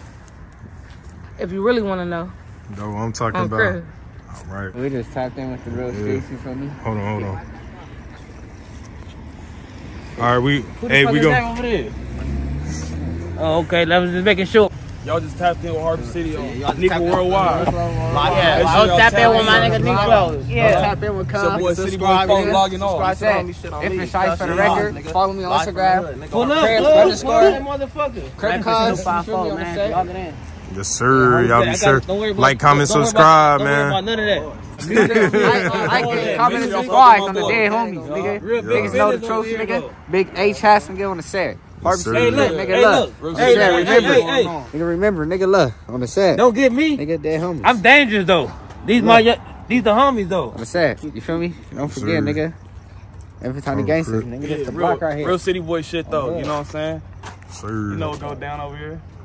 If you really want to know. That's what I'm talking On about. Chris. All right. We just tapped in with the real streets, you feel me? Hold on. All right, we Who the fuck we is go. that over there? Oh, okay. That was just making sure. Y'all just tapped in with Harbor City on Miko Worldwide. Yeah, I was tapped in with my nigga Miko. Yeah. Tap in with It's your boy Cuz. City Boy 4 logging on. If you're shy for the record, follow me on Instagram. Pull up, Cribs pull underscore. that motherfucker. Crib Reckless Cuz. 254, man. Log it in. Yes, sir. Y'all be sure. Like, comment, subscribe, man. Don't worry about none of that. Like, comment, and subscribe on the dead homies, nigga. Niggas know the truth, nigga. Big H has nigga on the set. Harbor City Crips, nigga, look. Hey, Remember, nigga, remember, nigga, look on the set. Don't get me. Nigga, dead homies. I'm dangerous though. These the homies though. On the set, you feel me? Don't forget, nigga. Every time the gangsters, nigga, that's the block right here. Real city boy shit though. You know what I'm saying? Sir. You know what go down over here.